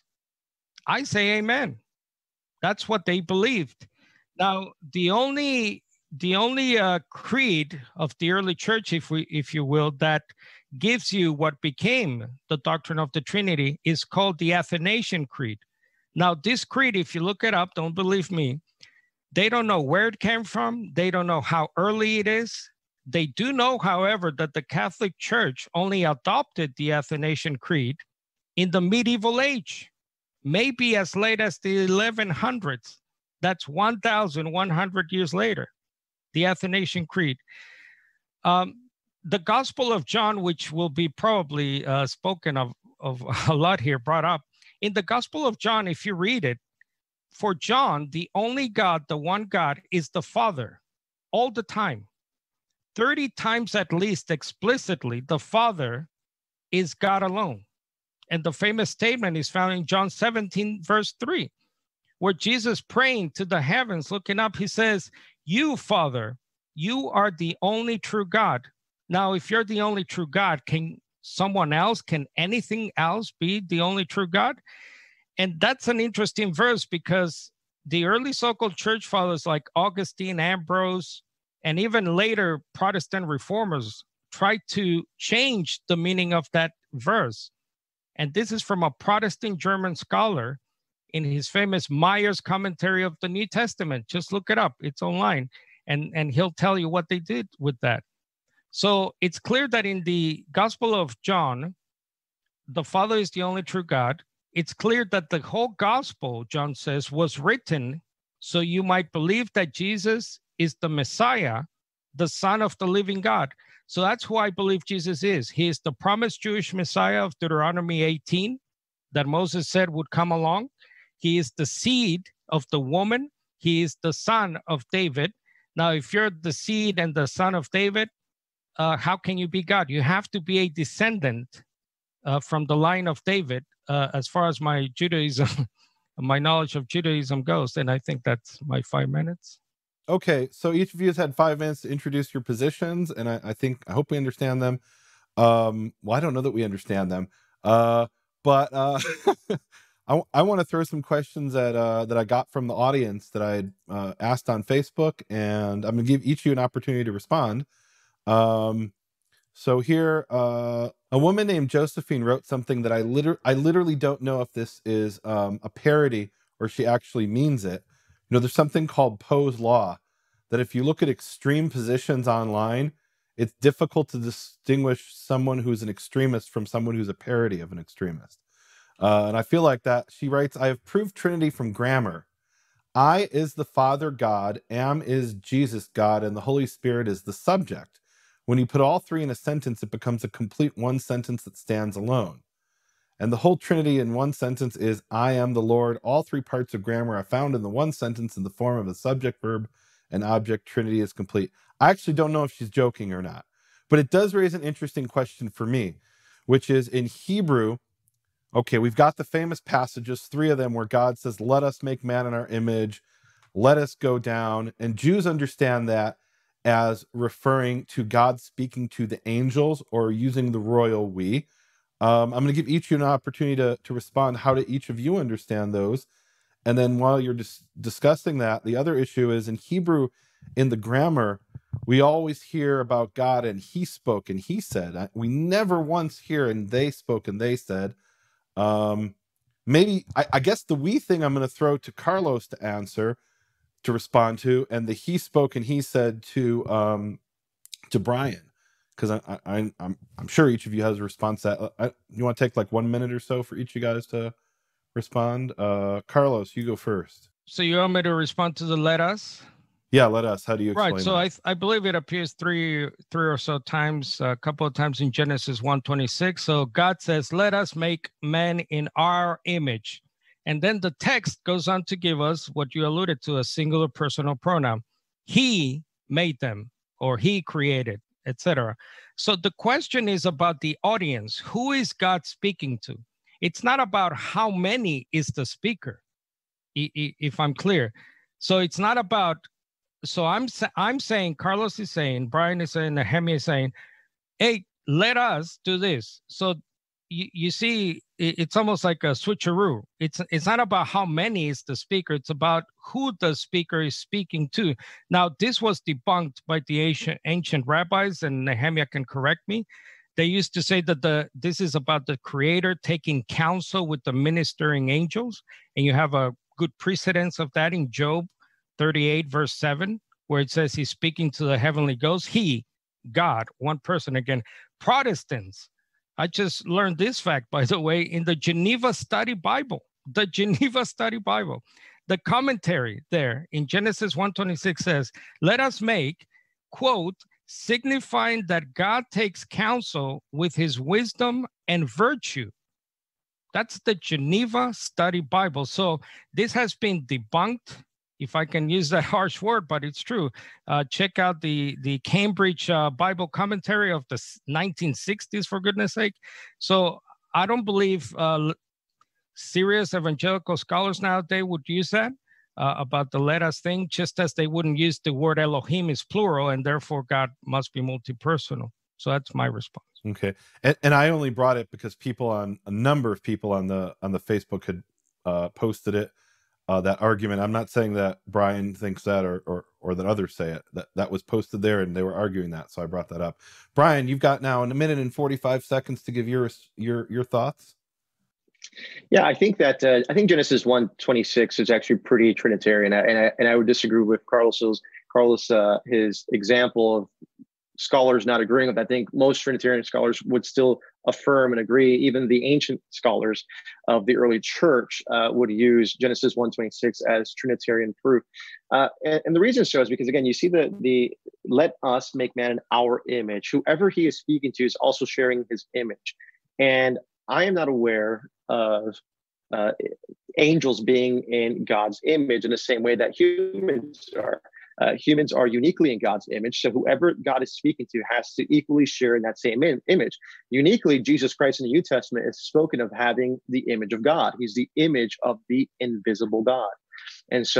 I say amen. That's what they believed. Now, the only, the only uh, creed of the early church, if we, if you will, that gives you what became the doctrine of the Trinity is called the Athanasian Creed. Now, this creed, if you look it up, don't believe me, they don't know where it came from. They don't know how early it is. They do know, however, that the Catholic Church only adopted the Athanasian Creed in the medieval age, maybe as late as the eleven hundreds. That's one thousand one hundred years later, the Athanasian Creed. Um, The Gospel of John, which will be probably uh, spoken of, of a lot here, brought up. In the Gospel of John, if you read it, for John, the only God, the one God, is the Father all the time. thirty times at least explicitly, the Father is God alone. And the famous statement is found in John seventeen, verse three, where Jesus praying to the heavens, looking up, he says, you, Father, you are the only true God. Now, if you're the only true God, can someone else, can anything else be the only true God? And that's an interesting verse because the early so-called church fathers like Augustine, Ambrose, and even later Protestant reformers tried to change the meaning of that verse. And this is from a Protestant German scholar in his famous Meyer's commentary of the New Testament. Just look it up. It's online. And, and he'll tell you what they did with that. So it's clear that in the Gospel of John, the Father is the only true God. It's clear that the whole gospel, John says, was written so you might believe that Jesus is the Messiah, the Son of the living God. So that's who I believe Jesus is. He is the promised Jewish Messiah of Deuteronomy eighteen that Moses said would come along. He is the seed of the woman. He is the son of David. Now, if you're the seed and the son of David, uh, how can you be God? You have to be a descendant uh, from the line of David, uh, as far as my Judaism, my knowledge of Judaism goes. And I think that's my five minutes. Okay, so each of you has had five minutes to introduce your positions, and I, I think I hope we understand them. Um, well, I don't know that we understand them, uh, but uh, I, I want to throw some questions that uh, that I got from the audience that I uh, asked on Facebook, and I'm going to give each of you an opportunity to respond. Um, so here, uh, a woman named Josephine wrote something that I liter I literally don't know if this is um, a parody or she actually means it. You know, there's something called Poe's Law that if you look at extreme positions online, it's difficult to distinguish someone who's an extremist from someone who's a parody of an extremist. Uh, and I feel like that. She writes, I have proved Trinity from grammar. I is the Father God, am is Jesus God, and the Holy Spirit is the subject. When you put all three in a sentence, it becomes a complete one sentence that stands alone. And the whole Trinity in one sentence is, I am the Lord. All three parts of grammar are found in the one sentence in the form of a subject, verb, and object. Trinity is complete. I actually don't know if she's joking or not, but it does raise an interesting question for me, which is in Hebrew, okay, we've got the famous passages, three of them where God says, let us make man in our image, let us go down. And Jews understand that as referring to God speaking to the angels or using the royal we. Um, I'm going to give each of you an opportunity to, to respond. How do each of you understand those? And then while you're dis discussing that, the other issue is in Hebrew, in the grammar, we always hear about God and he spoke and he said. We never once hear and they spoke and they said. Um, maybe, I, I guess the we thing I'm going to throw to Carlos to answer, to respond to, and the he spoke and he said to um, to Brian. Because I, I, I'm I'm sure each of you has a response to that. I, you want to take like one minute or so for each of you guys to respond? Uh, Carlos, you go first. So you want me to respond to the let us? Yeah, let us. How do you explain Right. So that? I I believe it appears three three or so times, a couple of times in Genesis one twenty-six. So God says, "Let us make man in our image," and then the text goes on to give us what you alluded to, a singular personal pronoun. He made them, or he created, et cetera. So the question is about the audience. Who is God speaking to? It's not about how many is the speaker, if I'm clear. So it's not about, so I'm, I'm saying, Carlos is saying, Brian is saying, Nehemia is saying, hey, let us do this. So you, you see, it's almost like a switcheroo. It's, it's not about how many is the speaker. It's about who the speaker is speaking to. Now, this was debunked by the ancient, ancient rabbis, and Nehemia can correct me. They used to say that the this is about the creator taking counsel with the ministering angels. And you have a good precedence of that in Job thirty-eight, verse seven, where it says he's speaking to the heavenly ghost. He, God, one person. Again, Protestants, I just learned this fact, by the way, in the Geneva Study Bible, the Geneva Study Bible, the commentary there in Genesis one twenty-six says, let us make, quote, signifying that God takes counsel with his wisdom and virtue. That's the Geneva Study Bible. So this has been debunked, if I can use that harsh word, but it's true. Uh, check out the, the Cambridge uh, Bible commentary of the nineteen sixties, for goodness sake. So I don't believe uh, serious evangelical scholars nowadays would use that uh, about the let us thing, just as they wouldn't use the word Elohim is plural, and therefore God must be multi-personal. So that's my response. Okay, and, and I only brought it because people on a number of people on the on the Facebook had uh, posted it. Uh, that argument. I'm not saying that Brian thinks that or, or or that others say it. That that was posted there, and they were arguing that, so I brought that up. Brian, you've got now a minute and forty-five seconds to give your your your thoughts. Yeah, I think that uh, I think Genesis one twenty-six is actually pretty Trinitarian, and I and I would disagree with Carlos's Carlos uh, his example of scholars not agreeing with that. I think most Trinitarian scholars would still affirm and agree. Even the ancient scholars of the early church uh, would use Genesis one twenty-six as Trinitarian proof. Uh, and, and the reason so is because, again, you see the, the let us make man in our image. Whoever he is speaking to is also sharing his image. And I am not aware of uh, angels being in God's image in the same way that humans are. Uh, humans are uniquely in God's image, so whoever God is speaking to has to equally share in that same in- image. Uniquely, Jesus Christ in the New Testament is spoken of having the image of God. He's the image of the invisible God. And so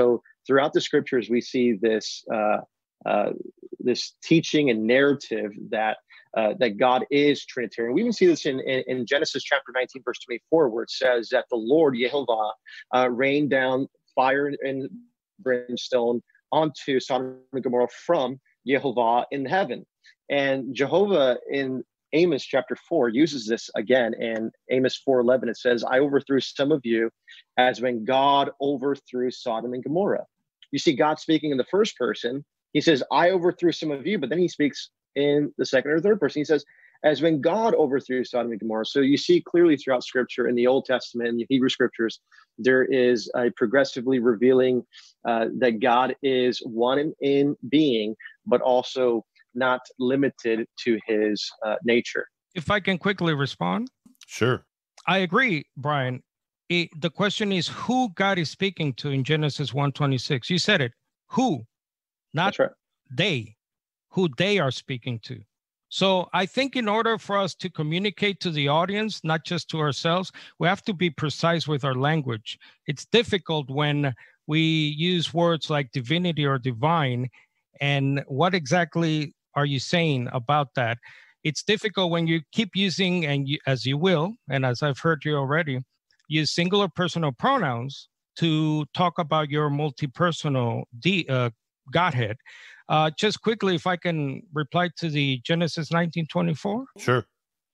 throughout the scriptures, we see this uh, uh, this teaching and narrative that uh, that God is Trinitarian. We even see this in, in, in Genesis chapter nineteen, verse twenty-four, where it says that the Lord, Yehovah, uh, rained down fire and brimstone onto Sodom and Gomorrah from Yehovah in heaven. And Jehovah in Amos chapter four uses this again. In Amos four eleven, it says, I overthrew some of you as when God overthrew Sodom and Gomorrah. You see God speaking in the first person. He says, I overthrew some of you, but then he speaks in the second or third person. He says, as when God overthrew Sodom and Gomorrah. So you see clearly throughout scripture, in the Old Testament, in the Hebrew scriptures, there is a progressively revealing uh, that God is one in, in being, but also not limited to his uh, nature. If I can quickly respond. Sure. I agree, Brian. It, the question is who God is speaking to in Genesis one twenty-six. You said it. Who? Not That's right. They. Who they are speaking to. So I think in order for us to communicate to the audience, not just to ourselves, we have to be precise with our language. It's difficult when we use words like divinity or divine. And what exactly are you saying about that? It's difficult when you keep using, and you, as you will, and as I've heard you already, use singular personal pronouns to talk about your multi-personal de- uh, Godhead. Uh, just quickly, if I can reply to the Genesis nineteen twenty-four. Sure.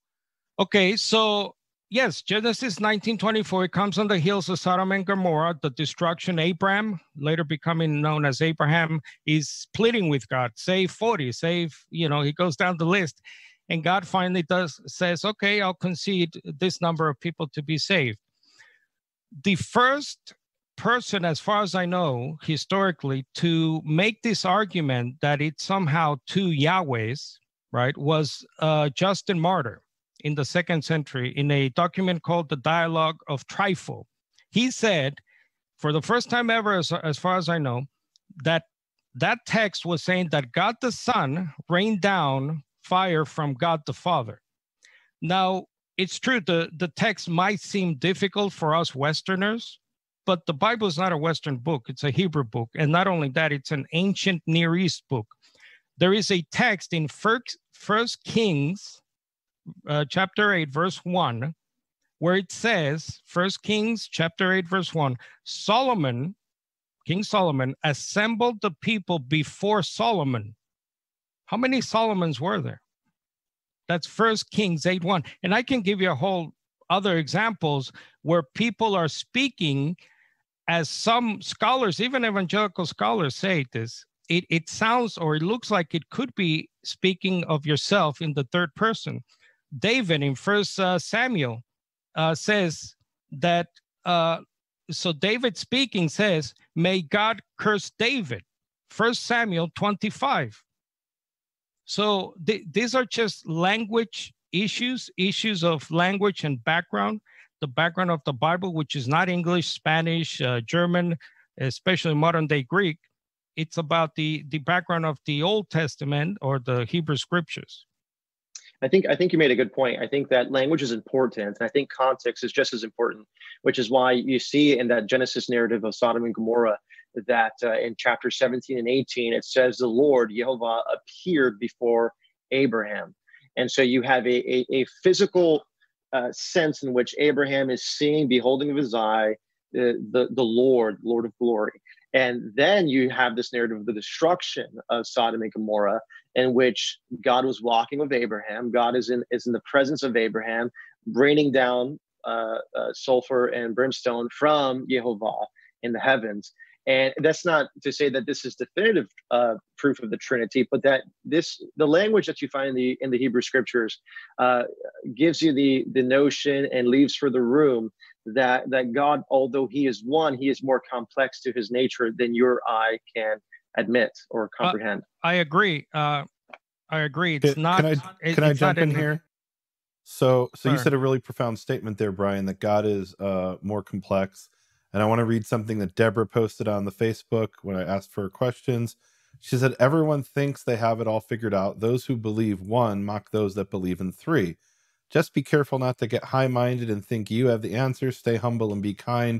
Okay, so yes, Genesis nineteen twenty-four, it comes on the heels of Sodom and Gomorrah, the destruction. Abraham, later becoming known as Abraham, is pleading with God, save forty, save, you know, he goes down the list. And God finally does says, okay, I'll concede this number of people to be saved. The first person, as far as I know, historically, to make this argument that it's somehow two Yahwehs, right, was uh, Justin Martyr in the second century in a document called the Dialogue of Trifle. He said, for the first time ever, as, as far as I know, that that text was saying that God the Son rained down fire from God the Father. Now, it's true, the, the text might seem difficult for us Westerners, but the Bible is not a Western book. It's a Hebrew book. And not only that, it's an ancient Near East book. There is a text in First, First Kings, uh, chapter eight, verse one, where it says, First Kings, chapter eight, verse one, Solomon, King Solomon, assembled the people before Solomon. How many Solomons were there? That's First Kings eight, one. And I can give you a whole other examples where people are speaking, as some scholars, even evangelical scholars say this, it, it sounds or it looks like it could be speaking of yourself in the third person. David in First uh, Samuel uh, says that, uh, so David speaking says, may God curse David. First Samuel twenty-five. So th- these are just language issues, issues of language and background. The background of the Bible, which is not English, Spanish, uh, German, especially modern day Greek. It's about the, the background of the Old Testament or the Hebrew scriptures. I think I think you made a good point. I think that language is important, and I think context is just as important, which is why you see in that Genesis narrative of Sodom and Gomorrah that uh, in chapter seventeen and eighteen, it says the Lord, Yehovah, appeared before Abraham. And so you have a, a, a physical uh, sense in which Abraham is seeing, beholding of his eye, the, the, the Lord, Lord of glory. And then you have this narrative of the destruction of Sodom and Gomorrah, in which God was walking with Abraham. God is in is in the presence of Abraham, raining down uh, uh, sulfur and brimstone from Yehovah in the heavens. And that's not to say that this is definitive uh, proof of the Trinity, but that this the language that you find in the in the Hebrew scriptures uh, gives you the the notion and leaves for the room that that God, although he is one, he is more complex to his nature than your eye can admit or comprehend. Uh, I agree. Uh, I agree. It's Can, not. can I it, can I it's jump not in here? So so Sure. you said a really profound statement there, Brian, that God is uh, more complex. And I want to read something that Deborah posted on the Facebook when I asked for her questions. She said, everyone thinks they have it all figured out. Those who believe one mock those that believe in three. Just be careful not to get high-minded and think you have the answers. Stay humble and be kind.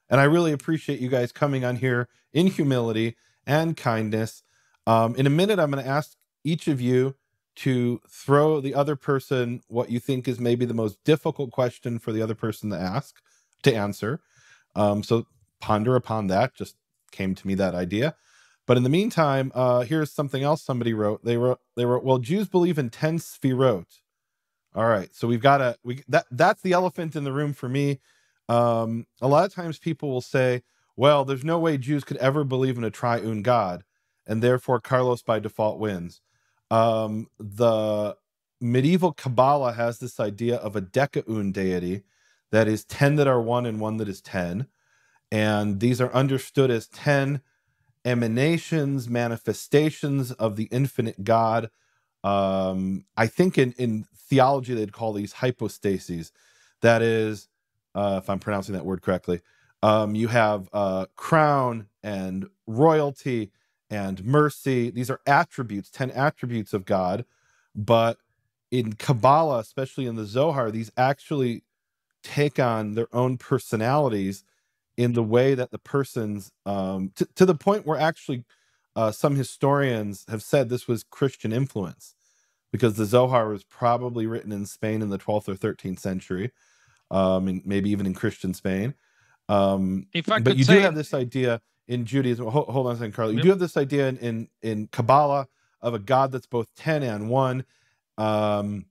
And I really appreciate you guys coming on here in humility and kindness. Um, in a minute, I'm going to ask each of you to throw the other person what you think is maybe the most difficult question for the other person to ask, to answer. Um, so ponder upon that. Just came to me that idea. But in the meantime, uh, here's something else somebody wrote. They wrote, they wrote, well, Jews believe in ten sfirot. All right, so we've got a we that that's the elephant in the room for me. Um, a lot of times people will say, well, there's no way Jews could ever believe in a triune God, and therefore Carlos by default wins. Um, the medieval Kabbalah has this idea of a decaun deity, that is ten that are one and one that is ten. And these are understood as ten emanations, manifestations of the infinite God. Um, I think in, in theology, they'd call these hypostases. That is, uh, if I'm pronouncing that word correctly, um, you have uh, crown and royalty and mercy. These are attributes, ten attributes of God. But in Kabbalah, especially in the Zohar, these actually take on their own personalities in the way that the persons, um, to, to the point where actually uh, some historians have said this was Christian influence, because the Zohar was probably written in Spain in the twelfth or thirteenth century, um, and maybe even in Christian Spain. Um, If I but could you say, do have this idea in Judaism. Hold, hold on a second, Carl. You Yep. do have this idea in, in, in Kabbalah of a God that's both ten and one. Um,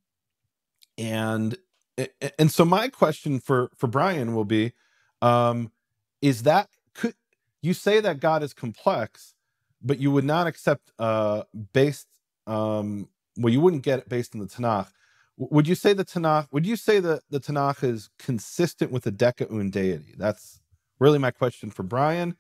and and so my question for, for Brian will be, um, is that, could you say that God is complex, but you would not accept uh, based, um, well, you wouldn't get it based on the Tanakh. W- Would you say the Tanakh, would you say that the Tanakh is consistent with the decaun deity? That's really my question for Brian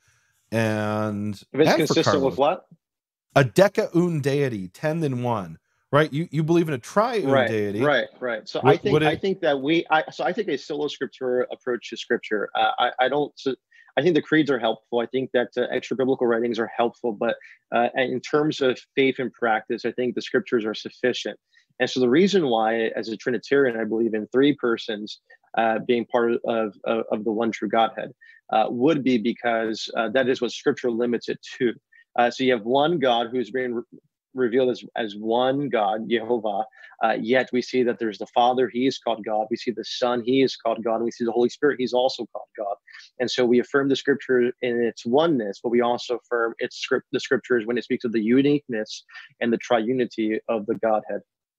and, If it's and for consistent Carlos. with what? A decaun deity, ten than one, right? You you believe in a triune Right, deity. right, right. So I Would, think would I it, think that we I so I think a solo scriptura approach to scripture. Uh, I I don't. So I think the creeds are helpful. I think that uh, extra biblical writings are helpful, but uh, in terms of faith and practice, I think the scriptures are sufficient. And so the reason why, as a Trinitarian, I believe in three persons uh, being part of, of of the one true Godhead uh, would be because uh, that is what Scripture limits it to. Uh, so you have one God who's being re- revealed as, as one God, Jehovah, uh, yet we see that there's the Father, he is called God. We see the Son, he is called God. And we see the Holy Spirit, he's also called God. And so we affirm the Scripture in its oneness, but we also affirm its script, the Scriptures when it speaks of the uniqueness and the triunity of the Godhead.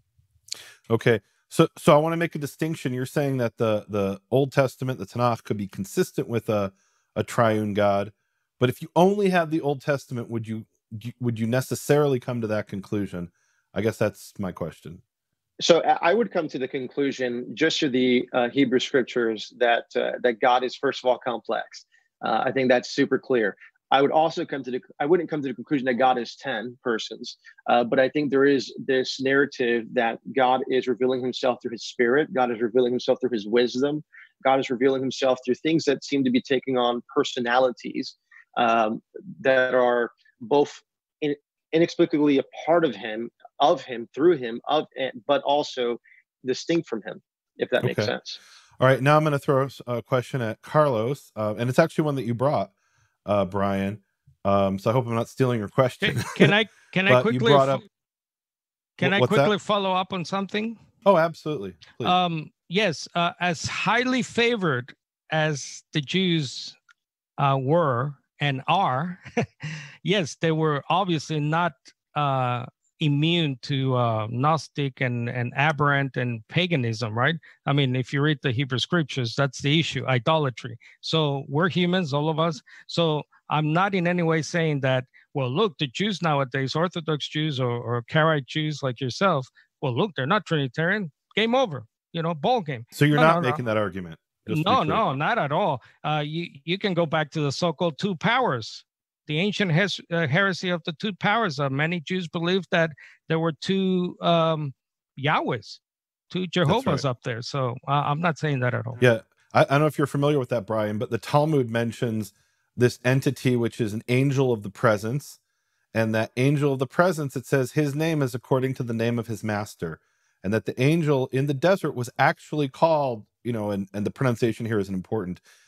okay. So so I want to make a distinction. You're saying that the, the Old Testament, the Tanakh, could be consistent with a, a triune God. But if you only had the Old Testament, would you would you necessarily come to that conclusion? I guess that's my question. So I would come to the conclusion, just through the uh, Hebrew scriptures, that uh, that God is first of all complex. Uh, I think that's super clear. I would also come to the, I wouldn't come to the conclusion that God is ten persons, uh, but I think there is this narrative that God is revealing himself through his spirit. God is revealing himself through his wisdom. God is revealing himself through things that seem to be taking on personalities um, that are both in, inexplicably a part of him, of him, through him, of, but also distinct from him, if that makes Okay. sense. All right. Now I'm going to throw a question at Carlos, uh, and it's actually one that you brought, uh, Brian. Um, so I hope I'm not stealing your question. Can, can I can I But you quickly brought up. can wh- I what's that? quickly follow up on something? Oh, absolutely. Please. Um, yes, uh, as highly favored as the Jews uh, were and are, yes, they were obviously not uh, immune to uh, Gnostic and, and aberrant and paganism, right? I mean, if you read the Hebrew scriptures, that's the issue, idolatry. So we're humans, all of us. So I'm not in any way saying that, well, look, the Jews nowadays, Orthodox Jews or, or Karaite Jews like yourself, well, look, they're not Trinitarian. Game over, you know, ball game. So you're No, not no, no. making that argument. Just to be No, clear. no, not at all. Uh, you you can go back to the so-called two powers, the ancient hes- uh, heresy of the two powers. Uh, many Jews believed that there were two um, Yahwehs, two Jehovahs right. up there. So uh, I'm not saying that at all. Yeah. I, I don't know if you're familiar with that, Brian, but the Talmud mentions this entity, which is an angel of the presence. And that angel of the presence, it says his name is according to the name of his master. And that the angel in the desert was actually called, you know, and, and the pronunciation here isn't important,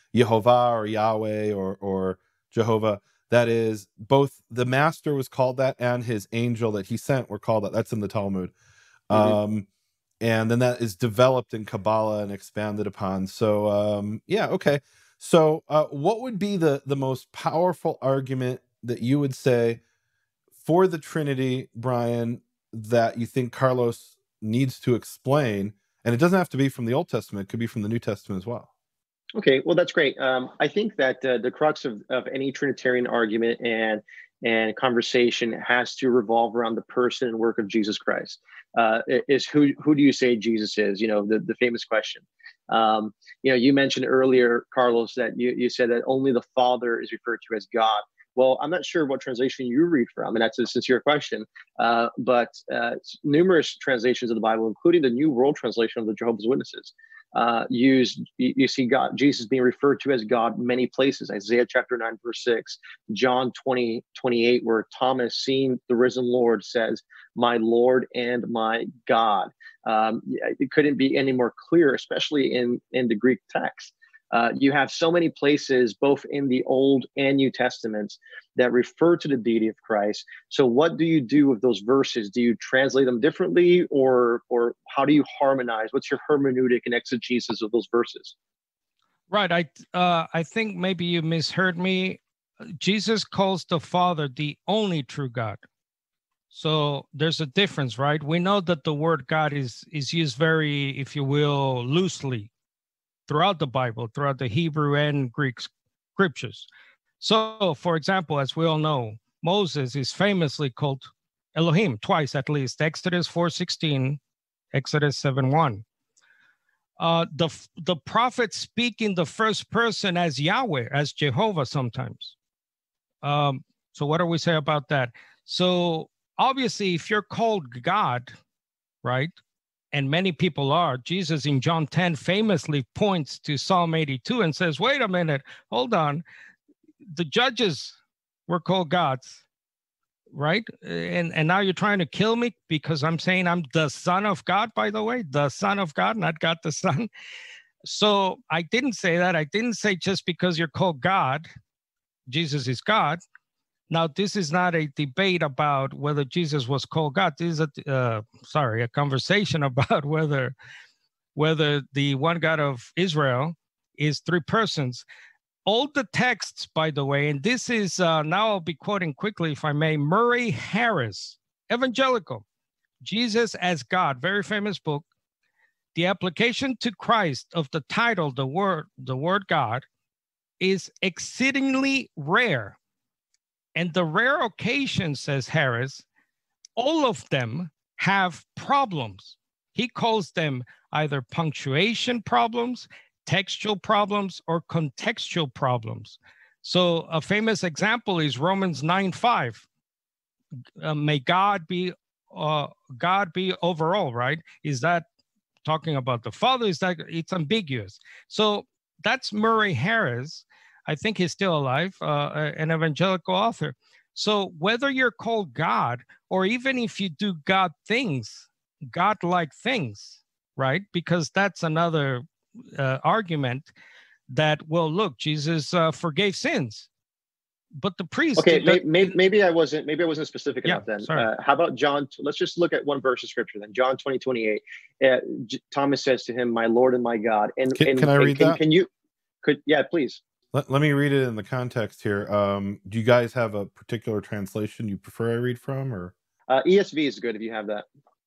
Yehovah or Yahweh or or Jehovah. That is, both the master was called that and his angel that he sent were called that. That's in the Talmud. Mm-hmm. Um, and then that is developed in Kabbalah and expanded upon. So, um, yeah, okay. So uh, what would be the, the most powerful argument that you would say for the Trinity, Brian, that you think Carlos needs to explain? And it doesn't have to be from the Old Testament. It could be from the New Testament as well. Okay, well, that's great. Um, I think that uh, the crux of, of any Trinitarian argument and and conversation has to revolve around the person and work of Jesus Christ. Uh, is who who do you say Jesus is? You know, the, the famous question. Um, you know, you mentioned earlier, Carlos, that you, you said that only the Father is referred to as God. Well, I'm not sure what translation you read from, and that's a sincere question. Uh, but uh, numerous translations of the Bible, including the New World Translation of the Jehovah's Witnesses, uh, use you, you see God, Jesus being referred to as God many places. Isaiah chapter nine, verse six, John twenty, twenty-eight, where Thomas, seeing the risen Lord, says, "My Lord and my God." Um, it couldn't be any more clear, especially in in the Greek text. Uh, you have so many places, both in the Old and New Testaments, that refer to the deity of Christ. So what do you do with those verses? Do you translate them differently, or or how do you harmonize? What's your hermeneutic and exegesis of those verses? Right. I uh, I think maybe you misheard me. Jesus calls the Father the only true God. So there's a difference, right? We know that the word God is is used very, if you will, loosely throughout the Bible, throughout the Hebrew and Greek scriptures. So, for example, as we all know, Moses is famously called Elohim twice at least, Exodus four sixteen, Exodus seven one. Uh, the, the prophets speak in the first person as Yahweh, as Jehovah sometimes. Um, so what do we say about that? So obviously, if you're called God, right, and many people are, Jesus in John ten famously points to Psalm eighty-two and says, wait a minute, hold on. The judges were called gods, right? And, and now you're trying to kill me because I'm saying I'm the Son of God, by the way, the Son of God, not God the Son. So I didn't say that. I didn't say just because you're called God, Jesus is God. Now, this is not a debate about whether Jesus was called God. This is a, uh, sorry, a conversation about whether, whether the one God of Israel is three persons. All the texts, by the way, and this is, uh, now I'll be quoting quickly, if I may, Murray Harris, Evangelical, Jesus as God, very famous book. The application to Christ of the title, the word, the word God, is exceedingly rare. And the rare occasions, says Harris, all of them have problems. He calls them either punctuation problems, textual problems, or contextual problems. So a famous example is Romans nine five. Uh, may God be uh, God be overall, right? Is that talking about the Father? Is that it's ambiguous? So that's Murray Harris. I think he's still alive, uh, an evangelical author. So whether you're called God, or even if you do God things, God-like things, right? Because that's another uh, argument that, well, look, Jesus uh, forgave sins, but the priest. Okay, did, maybe, maybe I wasn't maybe I wasn't specific yeah, enough then. Sorry. Uh, how about John? Let's just look at one verse of scripture then. John twenty, twenty-eight. Uh, J- Thomas says to him, "My Lord and my God." And Can, and, can I and read can, that? Can you? Could yeah, please. Let, let me read it in the context here. Um, do you guys have a particular translation you prefer I read from, or? Uh, E S V is good if you have that.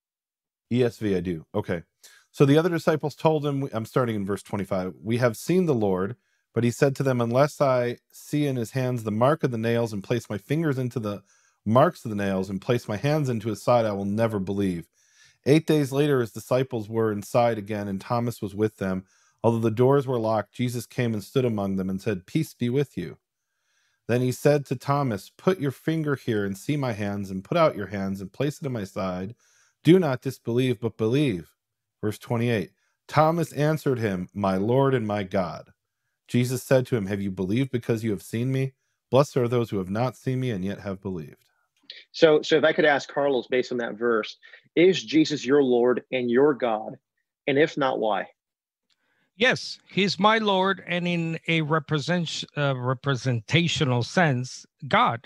E S V, I do. Okay. So the other disciples told him, I'm starting in verse twenty-five, "We have seen the Lord," but he said to them, "Unless I see in his hands the mark of the nails, and place my fingers into the marks of the nails, and place my hands into his side, I will never believe." Eight days later, his disciples were inside again, and Thomas was with them. Although the doors were locked, Jesus came and stood among them and said, "Peace be with you." Then he said to Thomas, "Put your finger here and see my hands, and put out your hands and place it in my side. Do not disbelieve, but believe." Verse twenty-eight, Thomas answered him, "My Lord and my God." Jesus said to him, "Have you believed because you have seen me? Blessed are those who have not seen me and yet have believed." So, so if I could ask Carlos, based on that verse, is Jesus your Lord and your God? And if not, why? Yes, he's my Lord, and in a represent, uh, representational sense, God.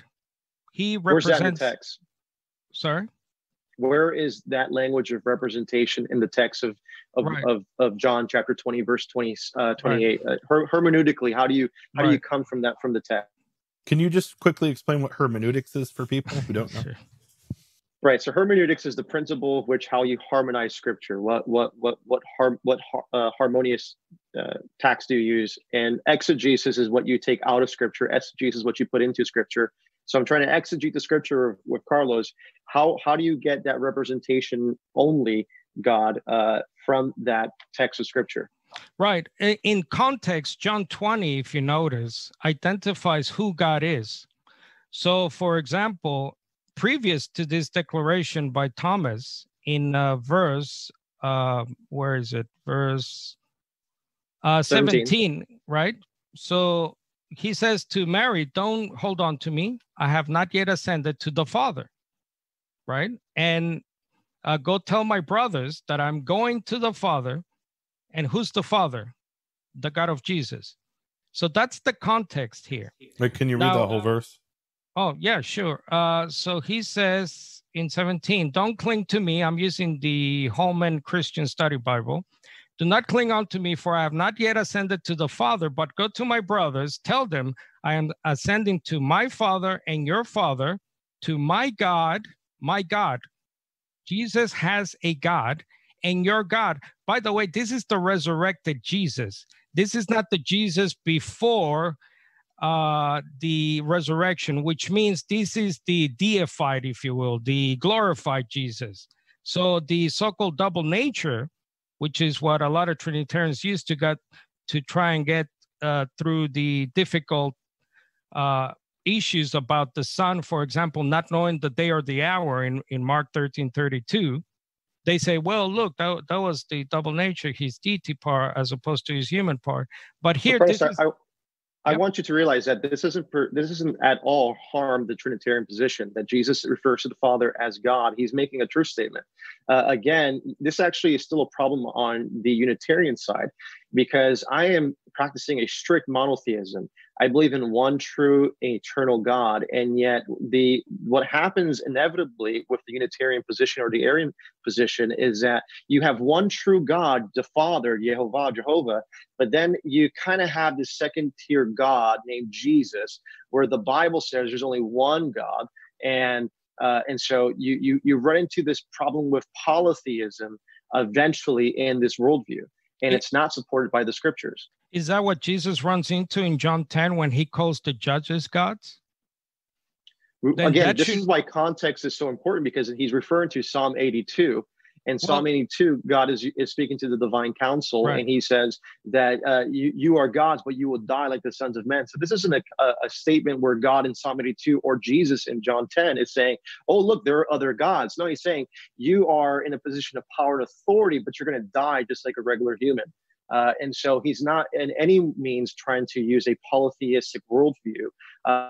He Where's that in the represents. text? Sorry? Where is that language of representation in the text of of Right. of, of John chapter twenty, verse twenty, uh, twenty-eight? Right. Uh, her, hermeneutically, how do you how Right. do you come from that from the text? Can you just quickly explain what hermeneutics is for people who don't know? Sure. Right. So hermeneutics is the principle of which how you harmonize scripture. What what what what har- what uh, harmonious uh, tax do you use? And exegesis is what you take out of scripture. Exegesis is what you put into scripture. So I'm trying to exegete the scripture with Carlos. How how do you get that representation only, God, uh, from that text of scripture? Right. In context, John twenty, if you notice, identifies who God is. So, for example, previous to this declaration by Thomas in uh, verse, uh, where is it? Verse uh, seventeen. seventeen, right? So he says to Mary, don't hold on to me. I have not yet ascended to the Father, right? And uh, go tell my brothers that I'm going to the Father. And who's the Father? The God of Jesus. So that's the context here. Wait, can you read Now, the whole verse? Oh, yeah, sure. Uh, so he says in seventeen, don't cling to me. I'm using the Holman Christian Study Bible. Do not cling on to me, for I have not yet ascended to the Father, but go to my brothers, tell them I am ascending to my Father and your Father, to my God, my God. Jesus has a God and your God. By the way, this is the resurrected Jesus. This is not the Jesus before uh, the resurrection, which means this is the deified, if you will, the glorified Jesus. So the so-called double nature, which is what a lot of Trinitarians used to get to try and get uh, through the difficult uh, issues about the Son, for example, not knowing the day or the hour in, in Mark thirteen thirty-two, they say, well, look, that, that was the double nature, his deity part as opposed to his human part. But here, So, this I, is... I, I Yep. want you to realize that this isn't per, this isn't at all harm the Trinitarian position that Jesus refers to the Father as God. He's making a true statement. Uh, again, this actually is still a problem on the Unitarian side because I am practicing a strict monotheism. I believe in one true eternal God, and yet the what happens inevitably with the Unitarian position or the Arian position is that you have one true God, the Father, Jehovah, Jehovah, but then you kind of have this second tier God named Jesus, where the Bible says there's only one God, and uh, and so you you you run into this problem with polytheism eventually in this worldview, and it's not supported by the scriptures. Is that what Jesus runs into in John ten when he calls the judges gods? Then Again, this should... is why context is so important, because he's referring to Psalm eighty-two. And Psalm well, eighty-two, God is, is speaking to the divine council, right. And he says that uh, you, you are gods, but you will die like the sons of men. So this isn't a, a, a statement where God in Psalm eighty-two or Jesus in John ten is saying, oh, look, there are other gods. No, he's saying you are in a position of power and authority, but you're going to die just like a regular human. Uh, and so he's not in any means trying to use a polytheistic worldview. Uh,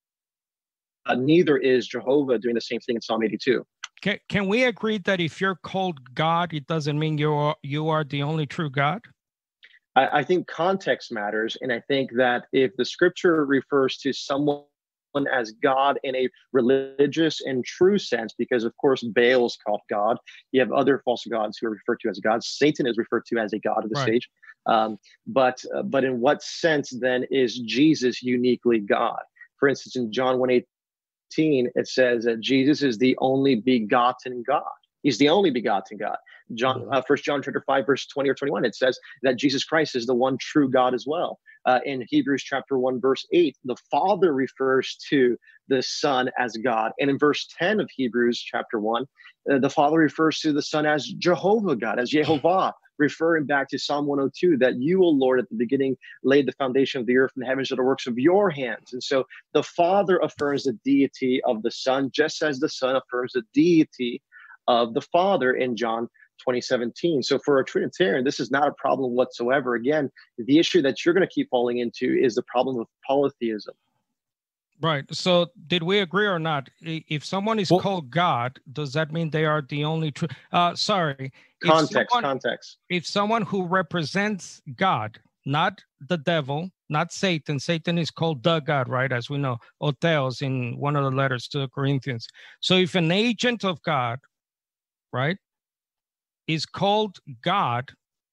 uh, neither is Jehovah doing the same thing in Psalm eighty-two. Can, can we agree that if you're called God, it doesn't mean you are, you are the only true God? I, I think context matters. And I think that if the scripture refers to someone as God in a religious and true sense, because of course Baal is called God, you have other false gods who are referred to as gods. Satan is referred to as a god of the right. stage. Um, but uh, but in what sense then is Jesus uniquely God? For instance, in John one eighteen, it says that Jesus is the only begotten God. He's the only begotten God. John, uh, First John chapter five, verse twenty or twenty-one, it says that Jesus Christ is the one true God as well. Uh, in Hebrews chapter one, verse eight, the Father refers to the Son as God. And in verse ten of Hebrews chapter one, uh, the Father refers to the Son as Jehovah God, as Jehovah, referring back to Psalm one oh two, that you, O Lord, at the beginning laid the foundation of the earth, and the heavens are the works of your hands. And so the Father affirms the deity of the Son, just as the Son affirms the deity of the Father in John twenty seventeen. So for a Trinitarian, this is not a problem whatsoever. Again, the issue that you're going to keep falling into is the problem of polytheism. Right. So did we agree or not? If someone is well, called God, does that mean they are the only true? Uh, sorry. Context, someone, context. If someone who represents God, not the devil, not Satan. Satan is called the God, right? As we know, or Theos in one of the letters to the Corinthians. So if an agent of God, right, is called God,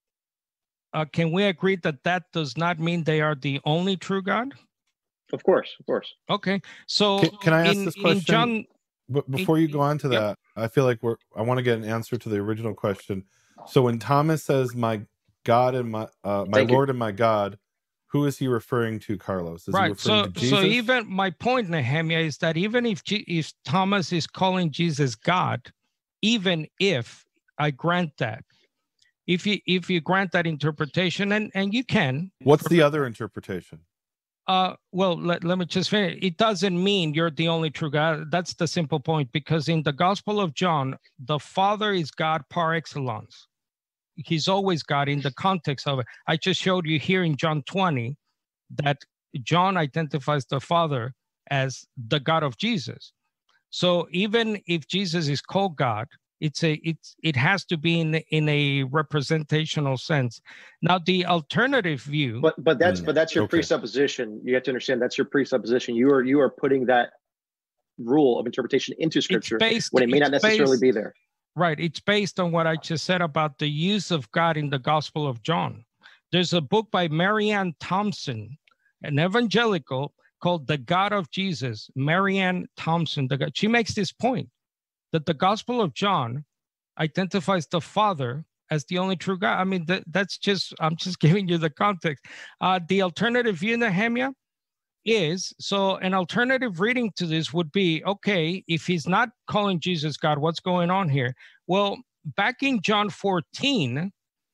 uh, can we agree that that does not mean they are the only true God? Of course, of course. Okay, so can, can I ask in, this question? In John, but before in, you go on to that, yep. I feel like we're. I want to get an answer to the original question. So when Thomas says, "My God and my uh, my Thank Lord you. and my God," who is he referring to, Carlos? Is right. he referring so, to Jesus? So even my point, Nehemia, is that even if G if Thomas is calling Jesus God, even if I grant that, if you if you grant that interpretation, and and you can. What's the other interpretation? Uh, well, let, let me just finish. It doesn't mean you're the only true God. That's the simple point, because in the Gospel of John, the Father is God par excellence. He's always God in the context of it. I just showed you here in John twenty that John identifies the Father as the God of Jesus. So even if Jesus is called God, it's a it's it has to be in in a representational sense. Now the alternative view, but but that's mm, but that's your okay. presupposition. You have to understand that's your presupposition. You are you are putting that rule of interpretation into Scripture based, when it may not necessarily based, be there. Right. It's based on what I just said about the use of God in the Gospel of John. There's a book by Marianne Thompson, an evangelical, called The God of Jesus. Marianne Thompson, the, she makes this point that the Gospel of John identifies the Father as the only true God. I mean, that, that's just, I'm just giving you the context. Uh, the alternative view, Nehemia, is, so an alternative reading to this would be, okay, if he's not calling Jesus God, what's going on here? Well, back in John fourteen,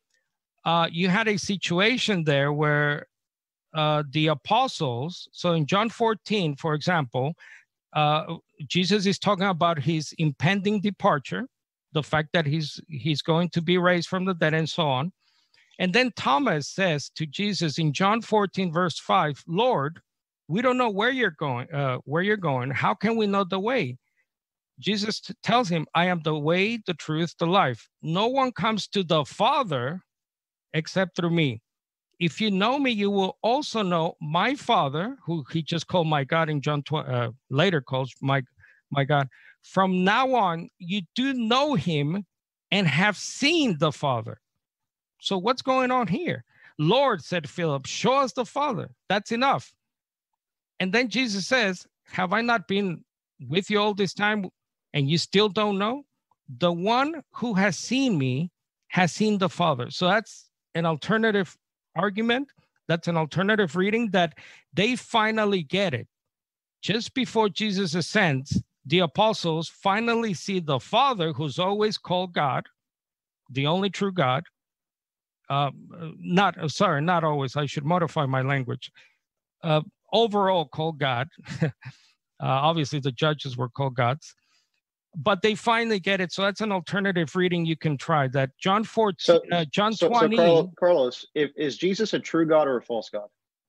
uh, you had a situation there where uh, the apostles, so in John fourteen, for example, uh, Jesus is talking about his impending departure, the fact that he's he's going to be raised from the dead and so on. And then Thomas says to Jesus in John fourteen, verse five, Lord, we don't know where you're going, uh, where you're going. How can we know the way? Jesus t- tells him, I am the way, the truth, the life. No one comes to the Father except through me. If you know me, you will also know my Father, who he just called my God in John, tw- uh, later calls my, my God. From now on, you do know him and have seen the Father. So what's going on here? Lord, said Philip, show us the Father. That's enough. And then Jesus says, have I not been with you all this time and you still don't know? The one who has seen me has seen the Father. So that's an alternative argument. That's an alternative reading that they finally get it. Just before Jesus ascends, the apostles finally see the Father, who's always called God, the only true God. Uh, not, sorry, not always. I should modify my language. Uh, overall called God. uh, obviously, the judges were called gods. But they finally get it. So that's an alternative reading you can try. That John fourteen, so, uh, John so, twenty. So Carlos, Carlos if, is Jesus a true God or a false God?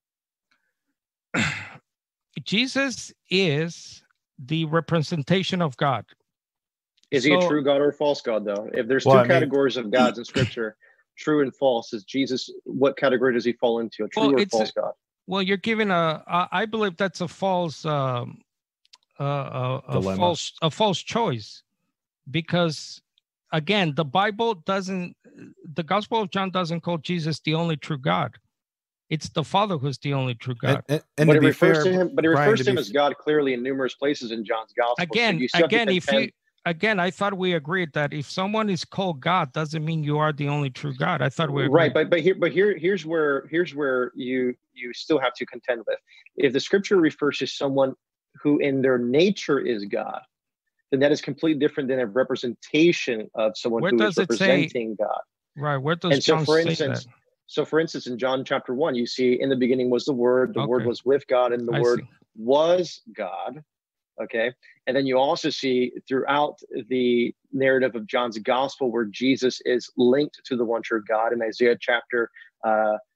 Jesus is the representation of God. Is so, he a true God or a false God, though? If there's well, two I mean, categories of gods in Scripture, true and false, is Jesus, what category does he fall into? A true well, or false a, God? Well, you're giving a, I believe that's a false, um, uh, a, a false, a false choice, because again, the Bible doesn't, the Gospel of John doesn't call Jesus the only true God. It's the Father who's the only true God. And, and, and but, to it be refers fair, to him, but it Brian, refers to him be... as God clearly in numerous places in John's Gospel. Again, so again, if you, again, I thought we agreed that if someone is called God, doesn't mean you are the only true God. I thought we agreed. Right, but but here, but here, here's where here's where you you still have to contend with. If the Scripture refers to someone who in their nature is God, then that is completely different than a representation of someone where who is representing say, God. Right. Where does and so, John for say instance, that? so for instance, in John chapter one, you see, in the beginning was the Word, the okay. Word was with God, and the I Word see. was God. Okay. And then you also see throughout the narrative of John's Gospel where Jesus is linked to the one true God in Isaiah chapter uh,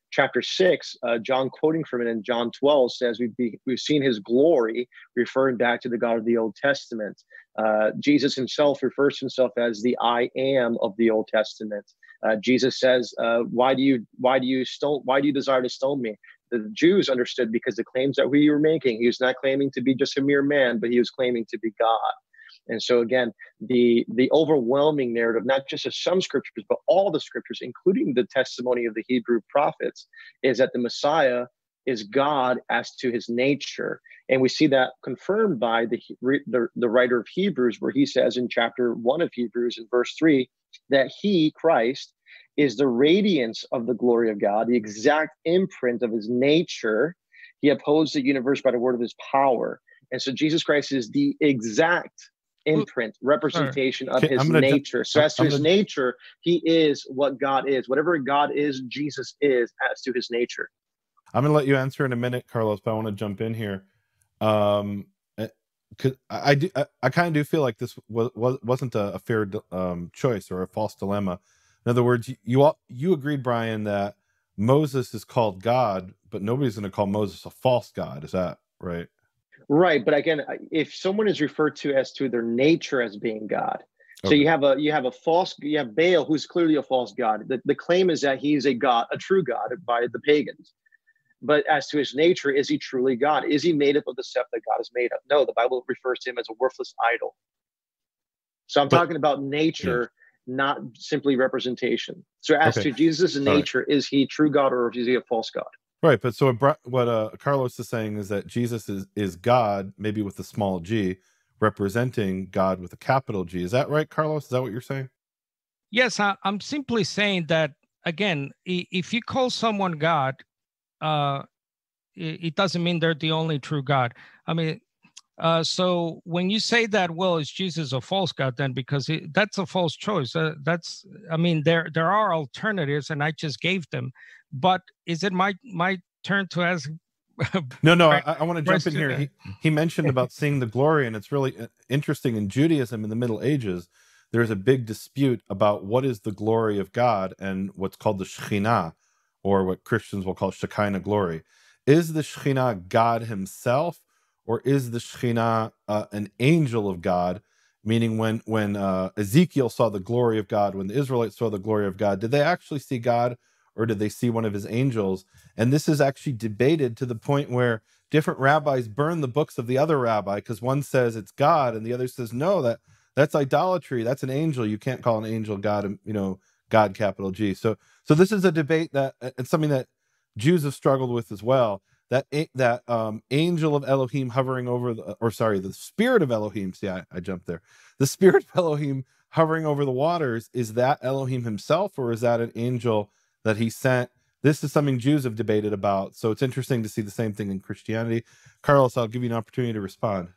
chapter six, uh, John quoting from it in John twelve says, we've, be, we've seen his glory, referring back to the God of the Old Testament. Uh, Jesus himself refers to himself as the I am of the Old Testament. Uh, Jesus says, uh, why do you why do you stone why do you desire to stone me? The Jews understood because the claims that we were making, he was not claiming to be just a mere man, but he was claiming to be God. And so again, the the overwhelming narrative, not just of some scriptures, but all the scriptures, including the testimony of the Hebrew prophets, is that the Messiah is God as to his nature. And we see that confirmed by the, the, the writer of Hebrews, where he says in chapter one of Hebrews, in verse three, that he, Christ, is the radiance of the glory of God, the exact imprint of his nature. He upholds the universe by the word of his power. And so Jesus Christ is the exact imprint, representation of okay, his nature. Ju- so as to I'm his gonna... nature, he is what God is. Whatever God is, Jesus is as to his nature. I'm going to let you answer in a minute, Carlos, but I want to jump in here. Um, cause I, I do, I, I kind of do feel like this was, was wasn't a, a fair um, choice or a false dilemma. In other words, you you, all, you agreed, Brian, that Moses is called God, but nobody's going to call Moses a false God. Is that right? Right, but again, if someone is referred to as to their nature as being God, so Okay. you have a you have a false you have Baal, who's clearly a false god. The, the claim is that he's a god, a true god by the pagans. But as to his nature, is he truly God? Is he made up of the stuff that God is made of? No, the Bible refers to him as a worthless idol. So I'm but, talking about nature, yeah. not simply representation. So as okay. to Jesus' nature, right. Is he true God or is he a false God? Right, but so what, what uh, Carlos is saying is that Jesus is, is God, maybe with a small g, representing God with a capital G. Is that right, Carlos? Is that what you're saying? Yes, I, I'm simply saying that, again, if you call someone God, uh, it, it doesn't mean they're the only true God. I mean, uh, so when you say that, well, is Jesus a false God then? Because it, that's a false choice. Uh, that's, I mean, there there are alternatives, and I just gave them. But is it my my turn to ask? no, no, I, I want to jump in here. He he mentioned about seeing the glory, and it's really interesting. In Judaism in the Middle Ages, there's a big dispute about what is the glory of God and what's called the Shekhinah, or what Christians will call Shekinah glory. Is the Shekhinah God himself, or is the Shekhinah uh, an angel of God? Meaning when, when uh, Ezekiel saw the glory of God, when the Israelites saw the glory of God, did they actually see God, or did they see one of his angels? And this is actually debated to the point where different rabbis burn the books of the other rabbi, because one says it's God and the other says, no, that that's idolatry. That's an angel. You can't call an angel God, you know, God capital G. So, so this is a debate that it's something that Jews have struggled with as well. That that um, angel of Elohim hovering over the, or sorry, the spirit of Elohim. See, I, I jumped there. The spirit of Elohim hovering over the waters, is that Elohim himself, or is that an angel that he sent? This is something Jews have debated about. So it's interesting to see the same thing in Christianity. Carlos, I'll give you an opportunity to respond.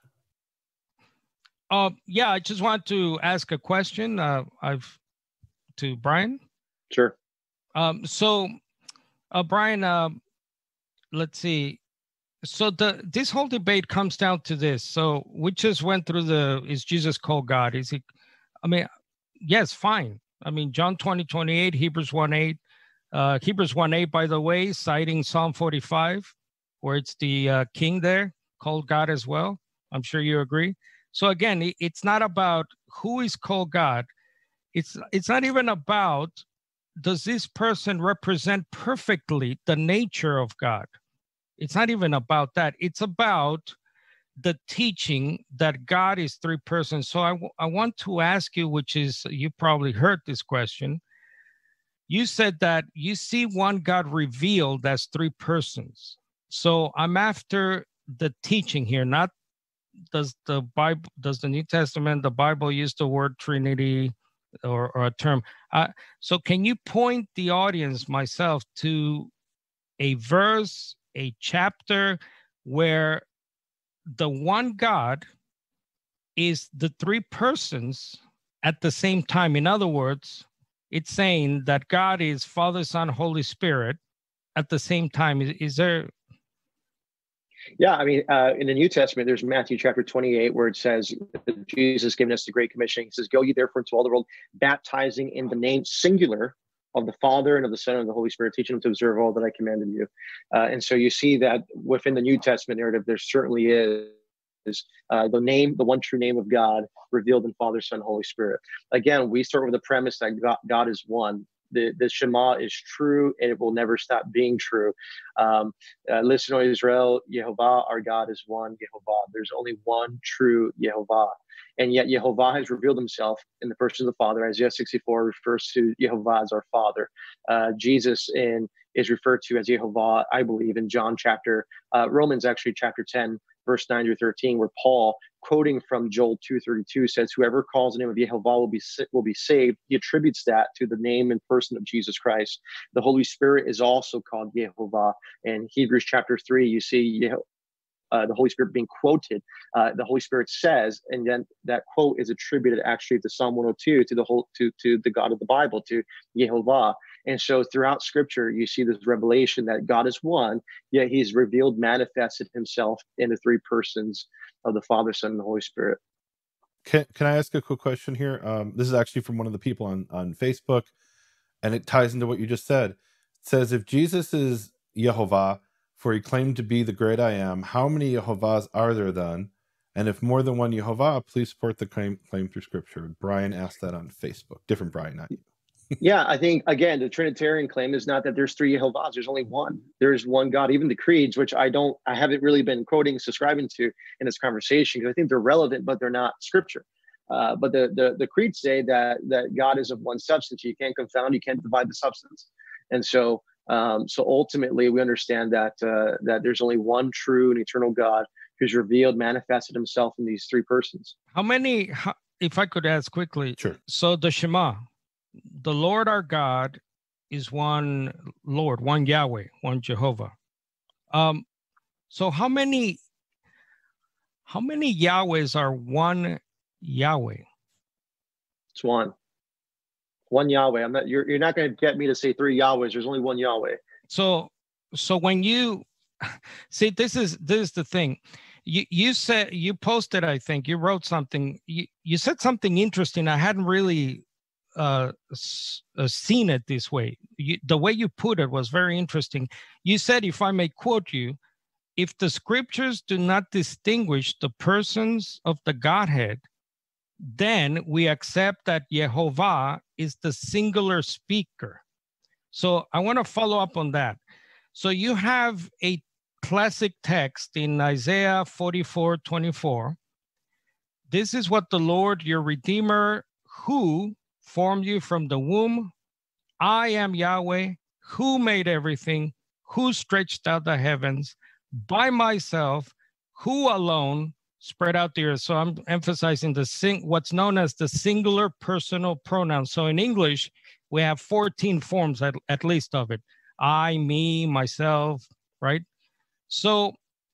Uh, yeah, I just want to ask a question. Uh, I've to Brian. Sure. Um, so, uh, Brian, uh, let's see. So the this whole debate comes down to this. So we just went through the, is Jesus called God? Is he? I mean, yes, fine. I mean, John twenty, twenty-eight, Hebrews one eight. Uh, Hebrews one eight, by the way, citing Psalm forty-five, where it's the uh, king there called God as well. I'm sure you agree. So again, it, it's not about who is called God. It's it's not even about, does this person represent perfectly the nature of God? It's not even about that. It's about the teaching that God is three persons. So I, w- I want to ask you, which is, you probably heard this question. You said that you see one God revealed as three persons. So I'm after the teaching here, not does the Bible, does the New Testament, the Bible use the word Trinity or, or a term? Uh, so can you point the audience, myself, to a verse, a chapter where the one God is the three persons at the same time? In other words, it's saying that God is Father, Son, Holy Spirit at the same time. Is, is there? Yeah, I mean, uh, in the New Testament, there's Matthew chapter twenty-eight, where it says, Jesus giving us the Great Commission. He says, go ye therefore into all the world, baptizing in the name singular of the Father and of the Son and of the Holy Spirit, teaching them to observe all that I commanded you. Uh, and so you see that within the New Testament narrative, there certainly is is uh, the name, the one true name of God revealed in Father, Son, Holy Spirit. Again, we start with the premise that God, God is one. The, the Shema is true, and it will never stop being true. Um, uh, Listen, O Israel, Yehovah, our God is one, Yehovah. There's only one true Yehovah. And yet Yehovah has revealed himself in the person of the Father. Isaiah sixty-four refers to Yehovah as our Father. Uh, Jesus in, is referred to as Yehovah, I believe, in John chapter, uh, Romans actually chapter ten, verse nine through thirteen, where Paul, quoting from Joel two thirty-two, says, whoever calls the name of Yehovah will be will be saved. He attributes that to the name and person of Jesus Christ. The Holy Spirit is also called Yehovah. In Hebrews chapter three, you see Yehovah. Uh, the Holy Spirit being quoted, uh, the Holy Spirit says, and then that quote is attributed actually to Psalm one oh two, to the whole, to to the God of the Bible, to Yehovah. And so throughout Scripture, you see this revelation that God is one, yet He's revealed, manifested Himself in the three persons of the Father, Son, and the Holy Spirit. Can Can I ask a quick question here? Um, this is actually from one of the people on on Facebook, and it ties into what you just said. It says, if Jesus is Yehovah, for he claimed to be the great I am, how many Yehovahs are there then? And if more than one Yehovah, please support the claim claim through Scripture. Brian asked that on Facebook. Different Brian, not you. Yeah, I think, again, the Trinitarian claim is not that there's three Yehovahs. There's only one. There's one God. Even the creeds, which I don't, I haven't really been quoting, subscribing to in this conversation, because I think they're relevant, but they're not Scripture. Uh, but the, the the creeds say that that God is of one substance. You can't confound, you can't divide the substance. And so um, so ultimately we understand that uh, that there's only one true and eternal God who's revealed, manifested himself in these three persons. How many, how, if I could ask quickly, Sure. So the Shema, the Lord our God is one Lord, one Yahweh, one Jehovah. Um, so how many, how many Yahwehs are one Yahweh? It's one. One Yahweh. I'm not. You're you're not going to get me to say three Yahwehs. There's only one Yahweh. So so when you see, this is this is the thing. You you said, you posted, I think you wrote something. You you said something interesting. I hadn't really uh, uh seen it this way. You, the way you put it was very interesting. You said, if I may quote you, if the Scriptures do not distinguish the persons of the Godhead, then we accept that Yehovah is the singular speaker. So I want to follow up on that. So you have a classic text in Isaiah forty-four twenty-four. This is what the Lord, your Redeemer, who formed you from the womb. I am Yahweh, who made everything, who stretched out the heavens, by myself, who alone spread out the earth. So I'm emphasizing the sing, what's known as the singular personal pronoun. So in English, we have fourteen forms at, at least of it. I, me, myself, right? So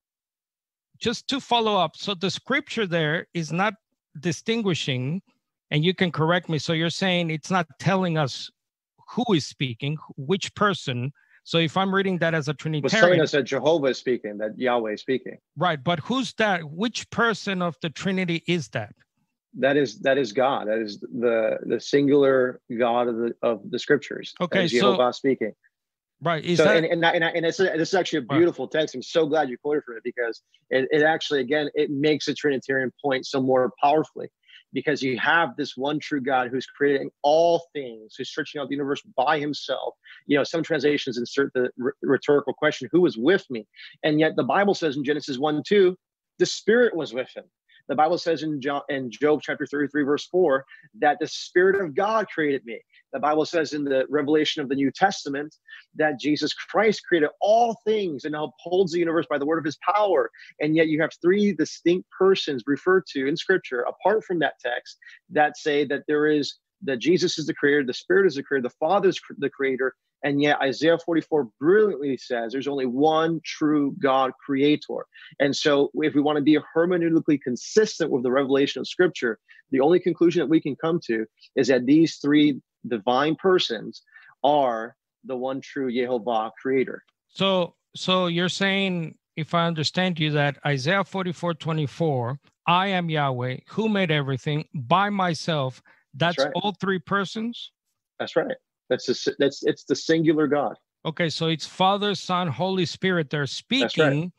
just to follow up, so the Scripture there is not distinguishing, and you can correct me. So you're saying it's not telling us who is speaking, which person. So if I'm reading that as a Trinitarian, was telling us that Jehovah is speaking, that Yahweh is speaking. Right, but who's that? Which person of the Trinity is that? That is that is God. That is the the singular God of the of the Scriptures. Okay, that is Jehovah so, speaking. Right. Is so that, and and and, and it's, this is actually a beautiful text. I'm so glad you quoted from it, because it, it actually, again, it makes the Trinitarian point so more powerfully, because you have this one true God who's creating all things, who's stretching out the universe by himself. You know, some translations insert the r- rhetorical question, who was with me? And yet the Bible says in Genesis one two, the Spirit was with him. The Bible says in, John, in Job chapter thirty-three, verse four, that the Spirit of God created me. The Bible says in the revelation of the New Testament that Jesus Christ created all things and upholds the universe by the word of his power. And yet you have three distinct persons referred to in Scripture, apart from that text, that say that there is, that Jesus is the creator, the Spirit is the creator, the Father is the creator. And yet Isaiah forty-four brilliantly says there's only one true God creator. And so if we want to be hermeneutically consistent with the revelation of Scripture, the only conclusion that we can come to is that these three divine persons are the one true Yehovah creator. So, so you're saying, if I understand you, that Isaiah forty-four twenty-four, I am Yahweh, who made everything by myself, that's, that's right. All three persons? That's right. That's a, that's it's the singular God. Okay, so it's Father, Son, Holy Spirit. They're speaking right.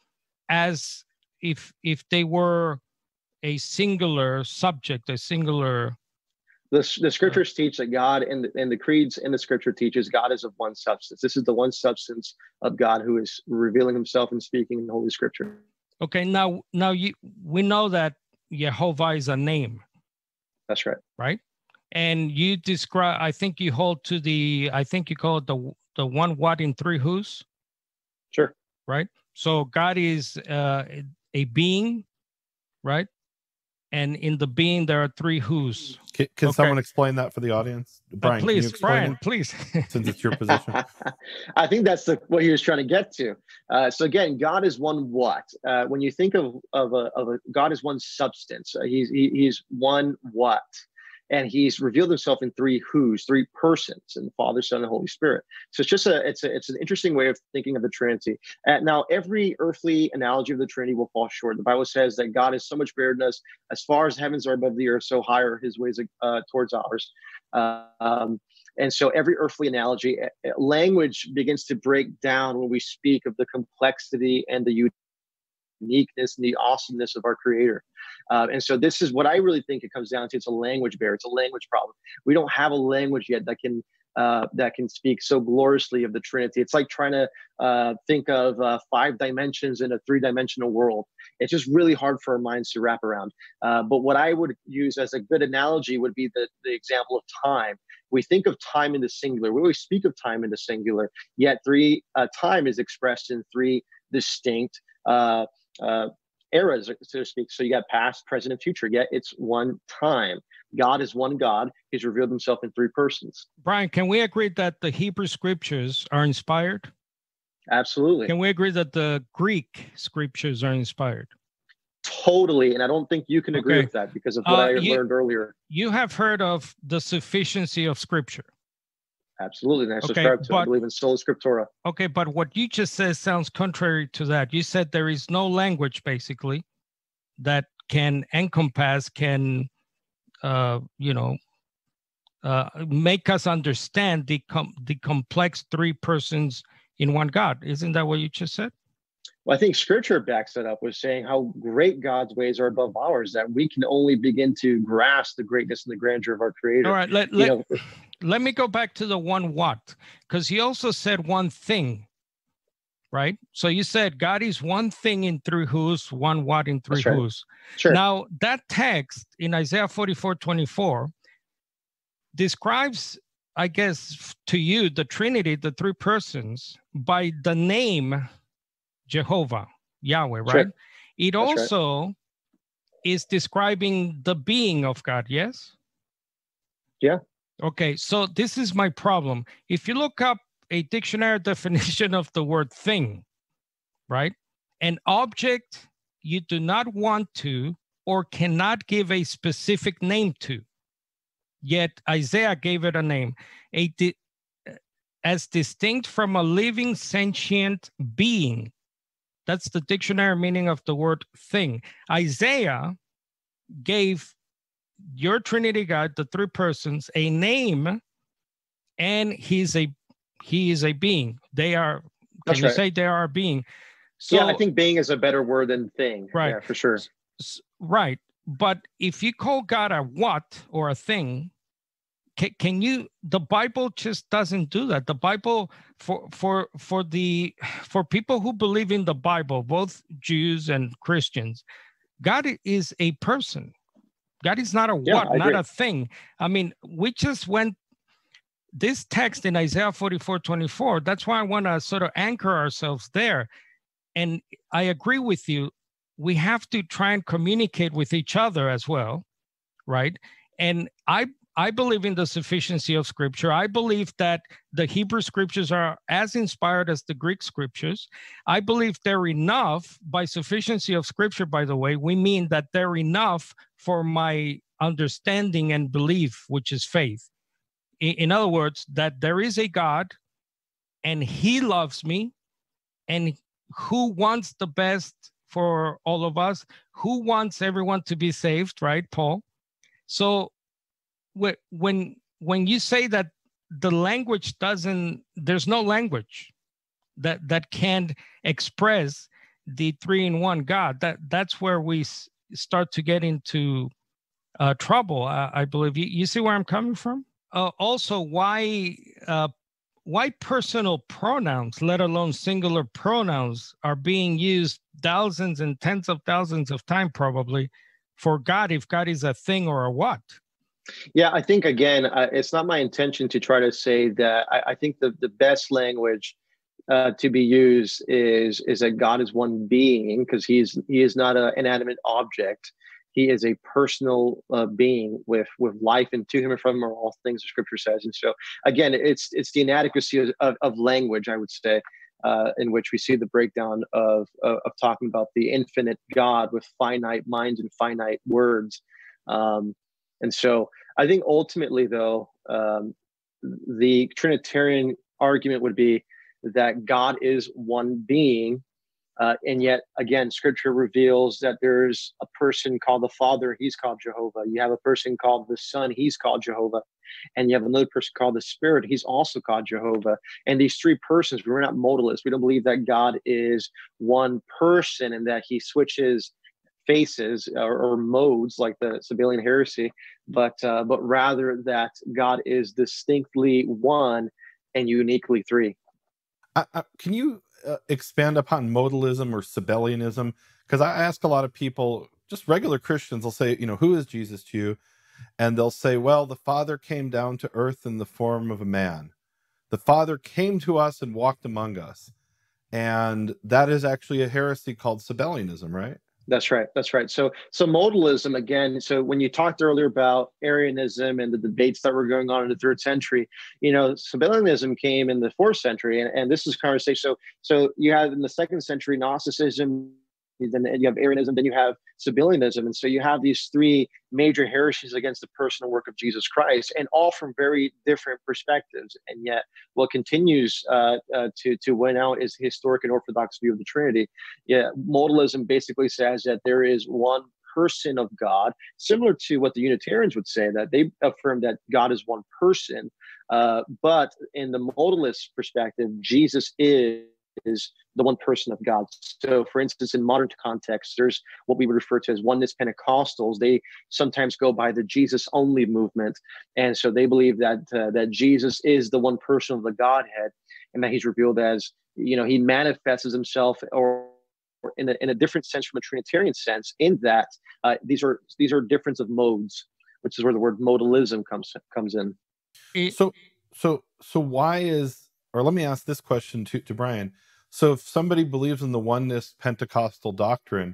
as if if they were a singular subject, a singular. The, the scriptures uh, teach that God, and the, and the creeds in the scripture teaches God is of one substance. This is the one substance of God who is revealing himself and speaking in the Holy Scripture. Okay, now now you we know that Jehovah is a name. That's right. Right? And you describe, I think you hold to the, I think you call it the the one what in three who's. Sure. Right? So God is uh, a being, right? And in the being, there are three who's. Can, can okay. someone explain that for the audience? Brian, uh, please, can you explain Brian, it? please. Since it's your position. I think that's the, what he was trying to get to. Uh, so again, God is one what? Uh, when you think of, of, a, of a, God is one substance. Uh, he's, he, he's one what? And he's revealed himself in three who's, three persons, in the Father, Son, and Holy Spirit. So it's just a, it's a, it's an interesting way of thinking of the Trinity. And now, every earthly analogy of the Trinity will fall short. The Bible says that God is so much greater than us. As far as heavens are above the earth, so high are his ways uh, towards ours. Uh, um, and so every earthly analogy, uh, language begins to break down when we speak of the complexity and the uniqueness and the awesomeness of our Creator. Uh, and so this is what I really think it comes down to. It's a language barrier. It's a language problem. We don't have a language yet that can uh, that can speak so gloriously of the Trinity. It's like trying to uh, think of uh, five dimensions in a three-dimensional world. It's just really hard for our minds to wrap around. Uh, but what I would use as a good analogy would be the, the example of time. We think of time in the singular. We always speak of time in the singular, yet three uh, time is expressed in three distinct uh, uh, eras, so to speak. So you got past, present, and future, yet it's one time. God is one God. He's revealed himself in three persons. Brian, can we agree that the Hebrew scriptures are inspired? Absolutely. Can we agree that the Greek scriptures are inspired? Totally. And I don't think you can agree okay. with that because of what uh, I you, learned earlier. You have heard of the sufficiency of scripture. Absolutely. And I subscribe okay, to it. I believe in sola scriptura. Okay, but what you just said sounds contrary to that. You said there is no language, basically, that can encompass, can, uh, you know, uh, make us understand the com- the complex three persons in one God. Isn't that what you just said? Well, I think Scripture backs it up with saying how great God's ways are above ours, that we can only begin to grasp the greatness and the grandeur of our Creator. All right, let, let, know, let me go back to the one what, because he also said one thing, right? So you said God is one thing in three who's, one what in three right. who's. Sure. Now, that text in Isaiah forty-four twenty-four describes, I guess, to you, the Trinity, the three persons, by the name Jehovah, Yahweh, right? Sure. It That's also right. is describing the being of God, yes? Yeah. Okay, so this is my problem. If you look up a dictionary definition of the word thing, right? An object you do not want to or cannot give a specific name to. Yet Isaiah gave it a name. A di- as distinct from a living sentient being. That's the dictionary meaning of the word thing. Isaiah gave your Trinity God, the three persons, a name, and he's a he is a being. They are, can That's you right. say they are a being? So, yeah, I think being is a better word than thing. Right. Yeah, for sure. Right. But if you call God a what or a thing, can, can you, the Bible just doesn't do that. The Bible, for for for the for people who believe in the Bible, both Jews and Christians, God is a person. God is not a yeah, what, I not agree. a thing. I mean, we just went this text in Isaiah forty-four twenty-four. That's why I want to sort of anchor ourselves there. And I agree with you. We have to try and communicate with each other as well, right? And I I believe in the sufficiency of Scripture. I believe that the Hebrew Scriptures are as inspired as the Greek Scriptures. I believe they're enough. By sufficiency of Scripture, by the way, we mean that they're enough for my understanding and belief, which is faith. In, in other words, that there is a God and he loves me, and who wants the best for all of us, who wants everyone to be saved, right, Paul? So when when you say that the language doesn't, there's no language that, that can express the three in one God. That that's where we s- start to get into uh, trouble, I, I believe. You, you see where I'm coming from? Uh, also, why uh, why personal pronouns, let alone singular pronouns, are being used thousands and tens of thousands of times probably for God, if God is a thing or a what? Yeah, I think, again, uh, it's not my intention to try to say that. I, I think the, the best language uh, to be used is is that God is one being, because he's he is not an inanimate object. He is a personal uh, being with with life, and to him and from him are all things, the scripture says. And so, again, it's it's the inadequacy of, of, of language, I would say, uh, in which we see the breakdown of, of of talking about the infinite God with finite minds and finite words. Um, and so, I think ultimately, though, um, the Trinitarian argument would be that God is one being. Uh, and yet, again, scripture reveals that there's a person called the Father, he's called Jehovah. You have a person called the Son, he's called Jehovah. And you have another person called the Spirit, he's also called Jehovah. And these three persons, we're not modalists. We don't believe that God is one person and that he switches faces or, or modes like the Sabellian heresy, but uh, but rather that God is distinctly one and uniquely three. I, I, can you uh, expand upon modalism or Sabellianism? Because I ask a lot of people, just regular Christians, they'll say, you know, who is Jesus to you? And they'll say, well, the Father came down to earth in the form of a man. The Father came to us and walked among us. And that is actually a heresy called Sabellianism, right? That's right. That's right. So, so modalism, again, so when you talked earlier about Arianism and the debates that were going on in the third century, you know, Sabellianism came in the fourth century, and, and this is conversation. So, so you have in the second century Gnosticism, then you have Arianism, then you have Sabellianism. And so you have these three major heresies against the personal work of Jesus Christ, and all from very different perspectives. And yet what continues uh, uh, to, to win out is the historic and orthodox view of the Trinity. Yeah, modalism basically says that there is one person of God, similar to what the Unitarians would say, that they affirm that God is one person. Uh, but in the modalist perspective, Jesus is is the one person of God. So, for instance, in modern context, there's what we would refer to as oneness Pentecostals. They sometimes go by the Jesus-only movement, and so they believe that uh, that Jesus is the one person of the Godhead, and that he's revealed as, you know, he manifests himself, or in a, in a different sense from a Trinitarian sense, in that uh, these are these are difference of modes, which is where the word modalism comes comes in. So, so, so why is, or let me ask this question to, to Brian. So if somebody believes in the oneness Pentecostal doctrine,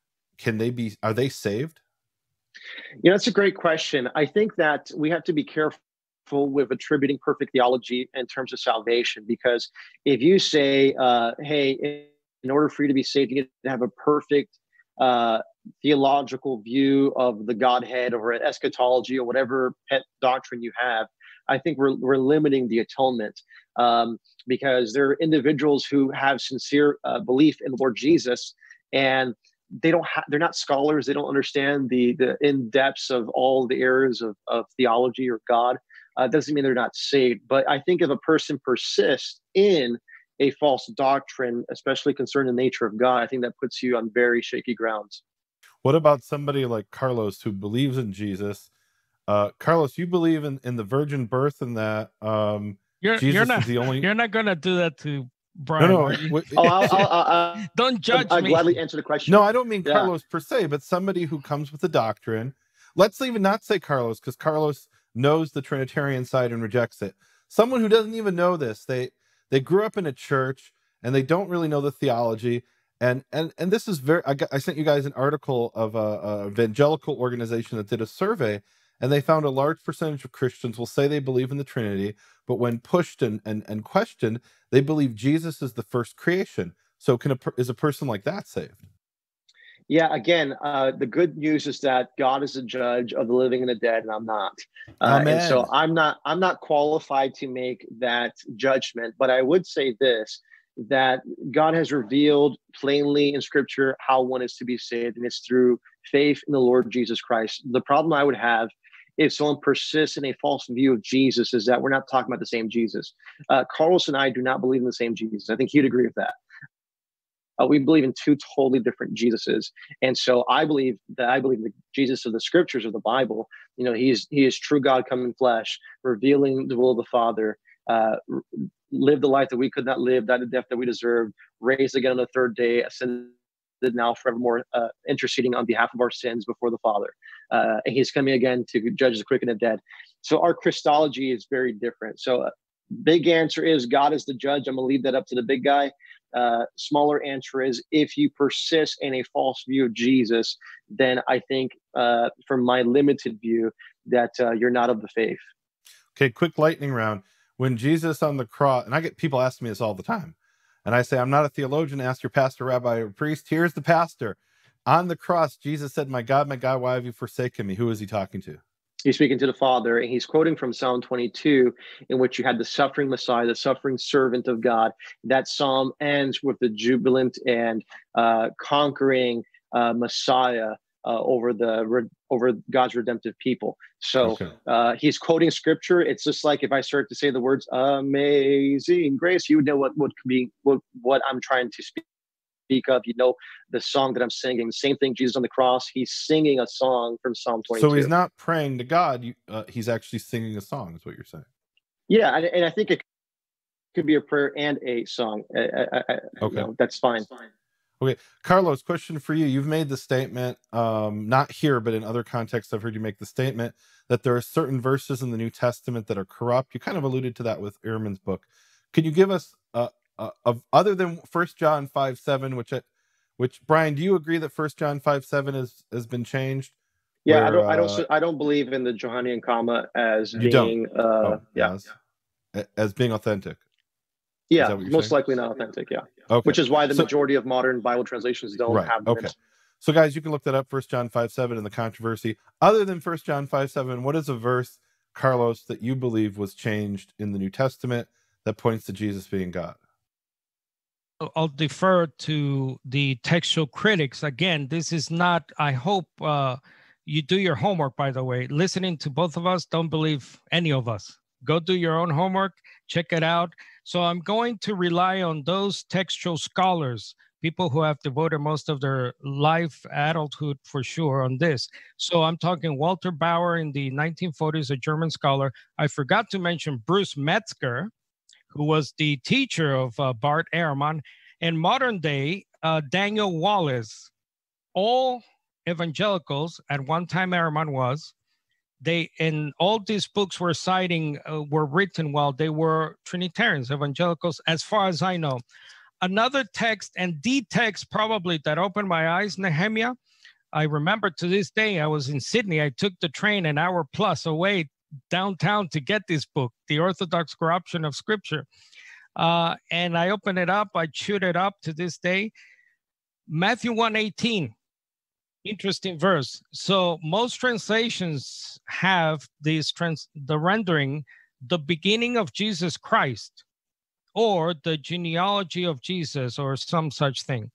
can they be, are they saved? You know, that's a great question. I think that we have to be careful with attributing perfect theology in terms of salvation, because if you say, uh, hey, in order for you to be saved, you need to have a perfect uh, theological view of the Godhead or eschatology or whatever pet doctrine you have, I think we're we're limiting the atonement, um, because there are individuals who have sincere uh, belief in the Lord Jesus, and they don't ha- they're not scholars. They don't understand the the in depths of all the areas of, of theology or God. Uh, doesn't mean they're not saved. But I think if a person persists in a false doctrine, especially concerning the nature of God, I think that puts you on very shaky grounds. What about somebody like Carlos who believes in Jesus? Uh, Carlos, you believe in, in the virgin birth, and that um, You're Jesus you're not is the only. you're not gonna do that to Brian, No, are no. you? w- Oh, I'll, I'll, I'll, Don't judge I'll, I'll me. gladly answer the question. No, I don't mean Yeah. Carlos per se, but somebody who comes with a doctrine. Let's even not say Carlos, because Carlos knows the Trinitarian side and rejects it. Someone who doesn't even know this, they they grew up in a church and they don't really know the theology. And and and this is very. I, got, I sent you guys an article of a, a evangelical organization that did a survey, and they found a large percentage of Christians will say they believe in the Trinity, but when pushed and and, and questioned, they believe Jesus is the first creation. So can a, per- is a person like that saved? Yeah, again, uh, the good news is that God is a judge of the living and the dead, and I'm not. Uh, and so Amen. I'm not I'm not qualified to make that judgment. But I would say this, that God has revealed plainly in Scripture how one is to be saved, and it's through faith in the Lord Jesus Christ. The problem I would have if someone persists in a false view of Jesus, is that we're not talking about the same Jesus. Uh, Carlos and I do not believe in the same Jesus. I think he'd agree with that. Uh, we believe in two totally different Jesuses. And so I believe that I believe the Jesus of the scriptures of the Bible, you know, he's, he is true God come in flesh, revealing the will of the Father, uh, lived the life that we could not live, died the death that we deserved, raised again on the third day, ascended now forevermore, uh, interceding on behalf of our sins before the Father. Uh, and he's coming again to judge the quick and the dead. So our Christology is very different. So uh, big answer is God is the judge. I'm going to leave that up to the big guy. Uh, smaller answer is if you persist in a false view of Jesus, then I think uh, from my limited view that uh, you're not of the faith. Okay, quick lightning round. When Jesus on the cross, and I get people asking me this all the time, and I say, I'm not a theologian, ask your pastor, rabbi, or priest. Here's the pastor. On the cross, Jesus said, my God, my God, why have you forsaken me? Who is he talking to? He's speaking to the Father, and he's quoting from Psalm twenty-two, in which you had the suffering Messiah, the suffering servant of God. That psalm ends with the jubilant and uh, conquering uh, Messiah uh, over the over God's redemptive people. So okay. uh, he's quoting scripture. It's just like if I start to say the words "amazing grace," you would know what would be what, what I'm trying to speak. Speak of, you know, the song that I'm singing. Same thing, Jesus on the cross. He's singing a song from Psalm twenty-two. So he's not praying to God. You, uh, he's actually singing a song, is what you're saying. Yeah, and, and I think it could be a prayer and a song. I, I, I, okay, you know, that's fine. Okay, Carlos, question for you. You've made the statement, um, not here, but in other contexts, I've heard you make the statement that there are certain verses in the New Testament that are corrupt. You kind of alluded to that with Ehrman's book. Can you give us a Uh, of other than First John five seven, which I, which Brian, do you agree that First John five seven has has been changed? Yeah, where, I don't, uh, I don't, I don't believe in the Johannine comma as you being, don't. uh, oh, yeah, as, as being authentic. Yeah, most saying? likely not authentic. Yeah, okay. Which is why the so, majority of modern Bible translations don't right, have them. Okay, so guys, you can look that up. First John five seven in the controversy. Other than First John five seven, what is a verse, Carlos, that you believe was changed in the New Testament that points to Jesus being God? I'll defer to the textual critics. Again, this is not, I hope uh, you do your homework, by the way. Listening to both of us, don't believe any of us. Go do your own homework, check it out. So I'm going to rely on those textual scholars, people who have devoted most of their life, adulthood for sure, on this. So I'm talking Walter Bauer in the nineteen forties, a German scholar. I forgot to mention Bruce Metzger, who was the teacher of uh, Bart Ehrman, and modern day uh, Daniel Wallace. All evangelicals, at one time Ehrman was, they, and all these books were citing, uh, were written while they were Trinitarians, evangelicals, as far as I know. Another text, and the text probably that opened my eyes, Nehemia, I remember to this day, I was in Sydney, I took the train an hour plus away downtown to get this book, The Orthodox Corruption of Scripture. Uh, and I opened it up, I chewed it up to this day. Matthew one eighteen, interesting verse. So most translations have this trans the rendering, the beginning of Jesus Christ, or the genealogy of Jesus, or some such thing.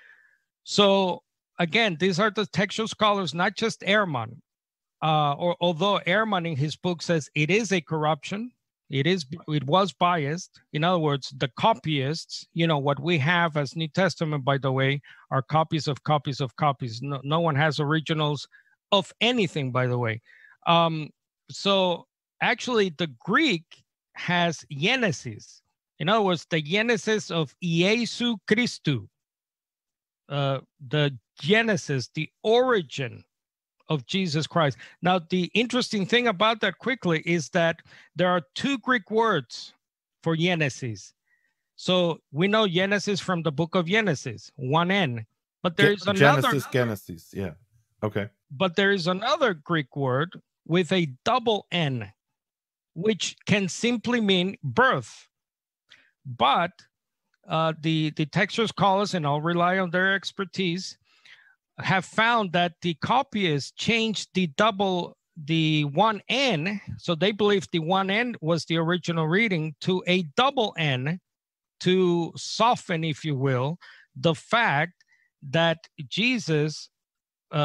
So again, these are the textual scholars, not just Ehrman. Uh, or although Ehrman in his book says it is a corruption, it is, it was biased. In other words, the copyists, you know, what we have as New Testament, by the way, are copies of copies of copies. No, no one has originals of anything, by the way. Um, so actually, the Greek has Genesis. In other words, the Genesis of Iesu Christou, uh, the Genesis, the origin of Jesus Christ. Now, the interesting thing about that quickly is that there are two Greek words for Genesis. So we know Genesis from the book of Genesis, one N, but there is Ge another. Genesis, Genesis, yeah. Okay. But there is another Greek word with a double N, which can simply mean birth. But uh, the, the textual scholars, and I'll rely on their expertise, have found that the copyists changed the double, the one N, so they believe the one N was the original reading, to a double N to soften, if you will, the fact that Jesus uh,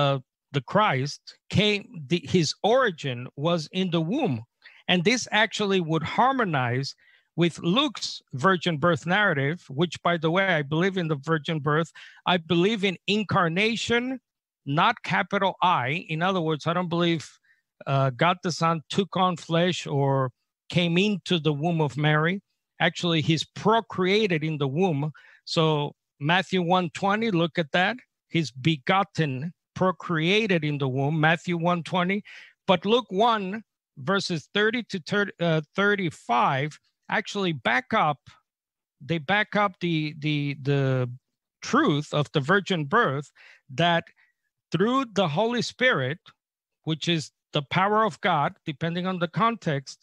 the Christ, came, the, his origin was in the womb. And this actually would harmonize with Luke's virgin birth narrative, which, by the way, I believe in the virgin birth. I believe in incarnation, not capital I. In other words, I don't believe uh, God the Son took on flesh or came into the womb of Mary. Actually, he's procreated in the womb. So Matthew one twenty, look at that. He's begotten, procreated in the womb, Matthew one twenty. But Luke one, verses thirty to thirty, uh, thirty-five, actually back up, they back up the, the, the truth of the virgin birth, that through the Holy Spirit, which is the power of God, depending on the context,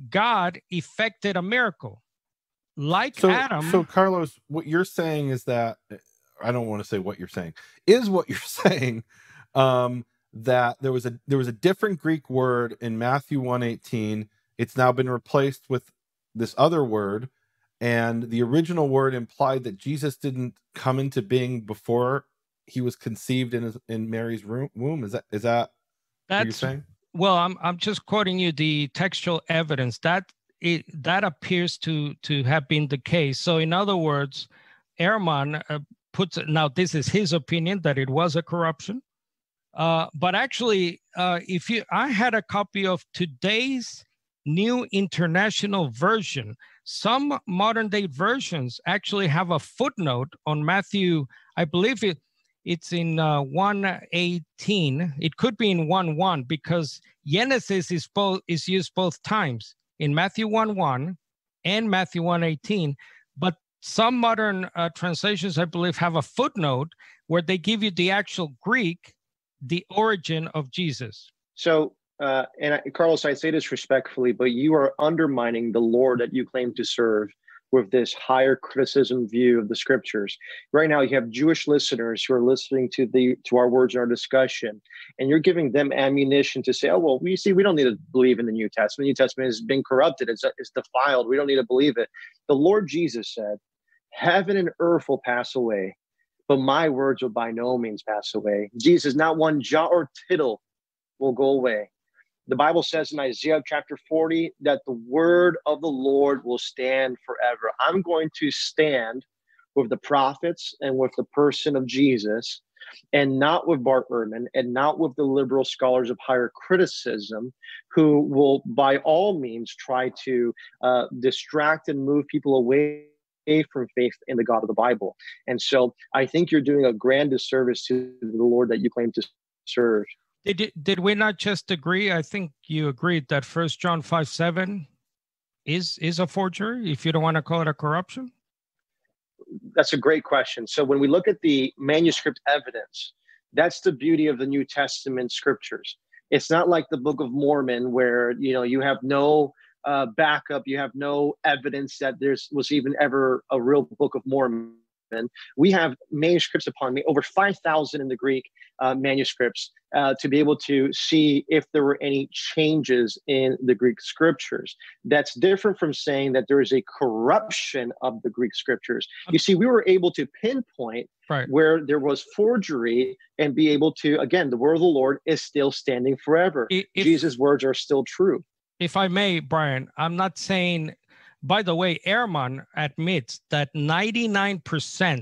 God effected a miracle. Like so, Adam. So, Carlos, what you're saying is that, I don't want to say what you're saying, is what you're saying, um, that there was a there was a different Greek word in Matthew one eighteen. It's now been replaced with this other word, and the original word implied that Jesus didn't come into being before he was conceived in his, in Mary's womb. Is that is that That's, what you're saying? Well, I'm I'm just quoting you the textual evidence that it that appears to to have been the case. So, in other words, Ehrman uh, puts it, now this is his opinion that it was a corruption, uh, but actually, uh, if you, I had a copy of today's New International Version. Some modern day versions actually have a footnote on Matthew. I believe it. It's in uh, one eighteen. It could be in one one because Genesis is both is used both times in Matthew one one and Matthew one eighteen. But some modern uh, translations, I believe, have a footnote where they give you the actual Greek, the origin of Jesus. So, uh, and I, Carlos, I say this respectfully, but you are undermining the Lord that you claim to serve with this higher criticism view of the scriptures. Right now, you have Jewish listeners who are listening to the to our words in our discussion, and you're giving them ammunition to say, oh, well, we see, we don't need to believe in the New Testament. The New Testament has been corrupted. It's, it's defiled. We don't need to believe it. The Lord Jesus said, heaven and earth will pass away, but my words will by no means pass away. Jesus, not one jot or tittle will go away. The Bible says in Isaiah chapter forty that the word of the Lord will stand forever. I'm going to stand with the prophets and with the person of Jesus, and not with Bart Ehrman and not with the liberal scholars of higher criticism who will by all means try to uh, distract and move people away from faith in the God of the Bible. And so I think you're doing a grand disservice to the Lord that you claim to serve. Did, did we not just agree? I think you agreed that First John five seven is, is a forgery, if you don't want to call it a corruption? That's a great question. So when we look at the manuscript evidence, that's the beauty of the New Testament scriptures. It's not like the Book of Mormon where, you know, you have no uh, backup, you have no evidence that there's was even ever a real Book of Mormon. We have manuscripts upon me, over five thousand in the Greek uh, manuscripts, uh, to be able to see if there were any changes in the Greek scriptures. That's different from saying that there is a corruption of the Greek scriptures. You see, we were able to pinpoint right. where there was forgery and be able to, again, the word of the Lord is still standing forever. If, Jesus' words are still true. If I may, Brian, I'm not saying... By the way, Ehrman admits that ninety-nine percent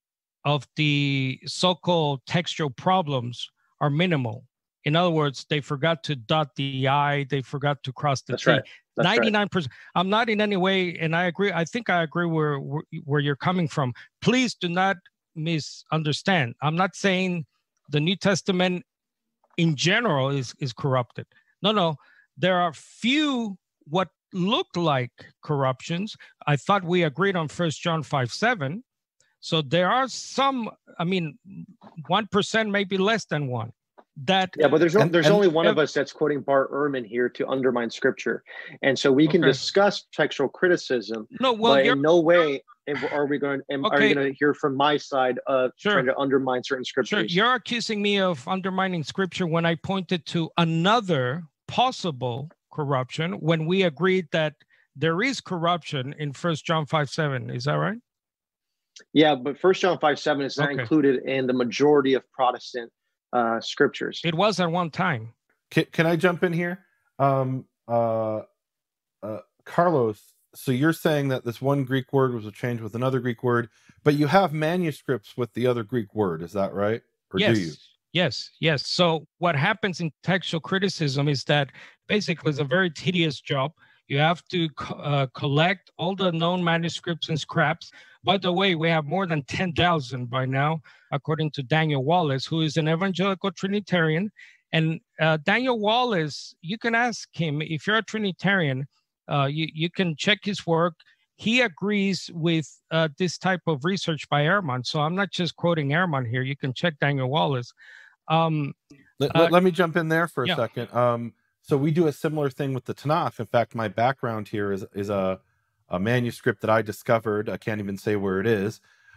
of the so-called textual problems are minimal. In other words, they forgot to dot the I, they forgot to cross the That's T. Right. That's ninety-nine percent. Right. I'm not in any way, and I agree, I think I agree where, where, where you're coming from. Please do not misunderstand. I'm not saying the New Testament in general is, is corrupted. No, no. There are few what looked like corruptions. I thought we agreed on First John five seven. So there are some, I mean, one percent, maybe less than one. That yeah, but there's no, and, there's and, only one and, of us that's quoting Bart Ehrman here to undermine scripture. And so we can okay. discuss textual criticism, no, well, but in no way are we going, okay. are you going to hear from my side of sure. trying to undermine certain scriptures. Sure. You're accusing me of undermining scripture when I pointed to another possible corruption when we agreed that there is corruption in First John five seven. Is that right? Yeah, but First John five seven is not okay. included in the majority of Protestant uh, scriptures. It was at one time. Can, can I jump in here? Um, uh, uh, Carlos, so you're saying that this one Greek word was changed with another Greek word, but you have manuscripts with the other Greek word. Is that right? Or yes. do you? Yes, yes. So what happens in textual criticism is that basically it's a very tedious job. You have to uh, collect all the known manuscripts and scraps. By the way, we have more than ten thousand by now, according to Daniel Wallace, who is an evangelical Trinitarian. And uh, Daniel Wallace, you can ask him, if you're a Trinitarian, uh, you, you can check his work. He agrees with uh, this type of research by Ehrman. So I'm not just quoting Ehrman here. You can check Daniel Wallace. Um, let, uh, let me jump in there for a yeah. second. Um, so we do a similar thing with the Tanakh. In fact, my background here is, is a, a manuscript that I discovered. I can't even say where it is,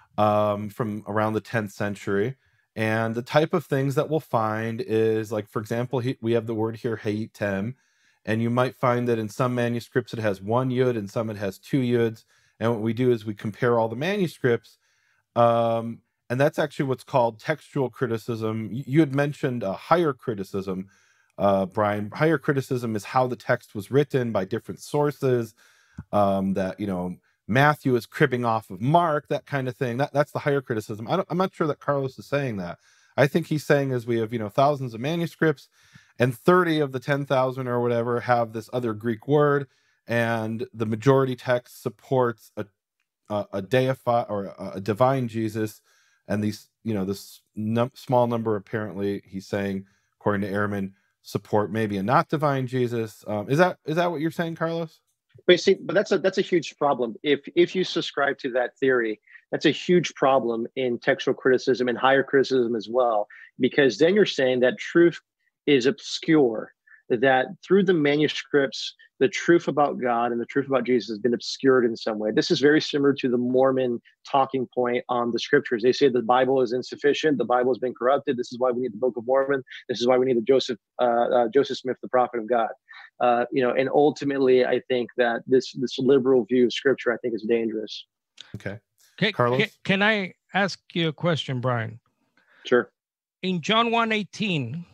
um, from around the tenth century. And the type of things that we'll find is, like, for example, he, we have the word here, hayitem, and you might find that in some manuscripts it has one yud, and some it has two yuds. And what we do is we compare all the manuscripts, um, and that's actually what's called textual criticism. You, you had mentioned a higher criticism, uh, Brian. Higher criticism is how the text was written by different sources, um, that, you know, Matthew is cribbing off of Mark, that kind of thing. That, that's the higher criticism. I don't, I'm not sure that Carlos is saying that. I think he's saying is we have, you know, thousands of manuscripts, and thirty of the ten thousand or whatever have this other Greek word, and the majority text supports a a, a deify or a, a divine Jesus, and these, you know, this num small number, apparently he's saying, according to Ehrman, support maybe a not divine Jesus. Um, is that is that what you're saying, Carlos? But you see, but that's a that's a huge problem. If if you subscribe to that theory, that's a huge problem in textual criticism and higher criticism as well, because then you're saying that truth is obscure, that through the manuscripts, the truth about God and the truth about Jesus has been obscured in some way. This is very similar to the Mormon talking point on the scriptures. They say the Bible is insufficient. The Bible has been corrupted. This is why we need the Book of Mormon. This is why we need the Joseph uh, uh, Joseph Smith, the prophet of God. Uh, you know, and ultimately, I think that this this liberal view of scripture, I think, is dangerous. Okay, can, Carlos, can, can I ask you a question, Brian? Sure. In John one eighteen,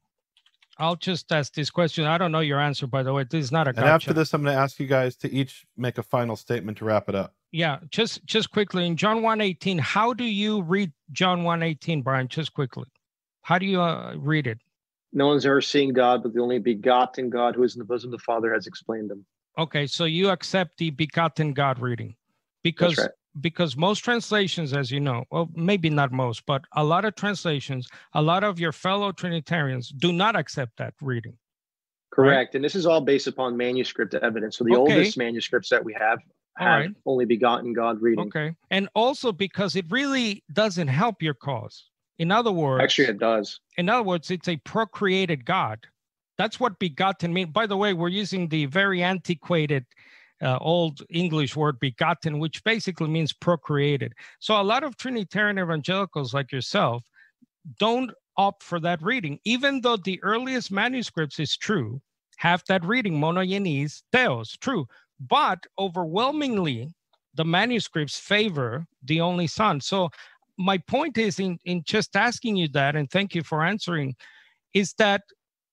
I'll just ask this question. I don't know your answer, by the way. This is not a gotcha. And after this, I'm going to ask you guys to each make a final statement to wrap it up. Yeah, just just quickly, in John one eighteen, how do you read John one eighteen, Brian? Just quickly. How do you uh, read it? No one's ever seen God, but the only begotten God who is in the bosom of the Father has explained him. Okay, so you accept the begotten God reading. Because, That's right. because most translations, as you know, well, maybe not most, but a lot of translations, a lot of your fellow Trinitarians do not accept that reading. Correct. Right? And this is all based upon manuscript evidence. So the okay. oldest manuscripts that we have have right. only begotten God reading. Okay. And also because it really doesn't help your cause. In other words, actually, it does. In other words, it's a procreated God. That's what begotten means. By the way, we're using the very antiquated uh, old English word begotten, which basically means procreated. So a lot of Trinitarian evangelicals like yourself don't opt for that reading, even though the earliest manuscripts is true, have that reading, monogenes theos, true. But overwhelmingly, the manuscripts favor the only Son. So my point is in, in just asking you that, and thank you for answering, is that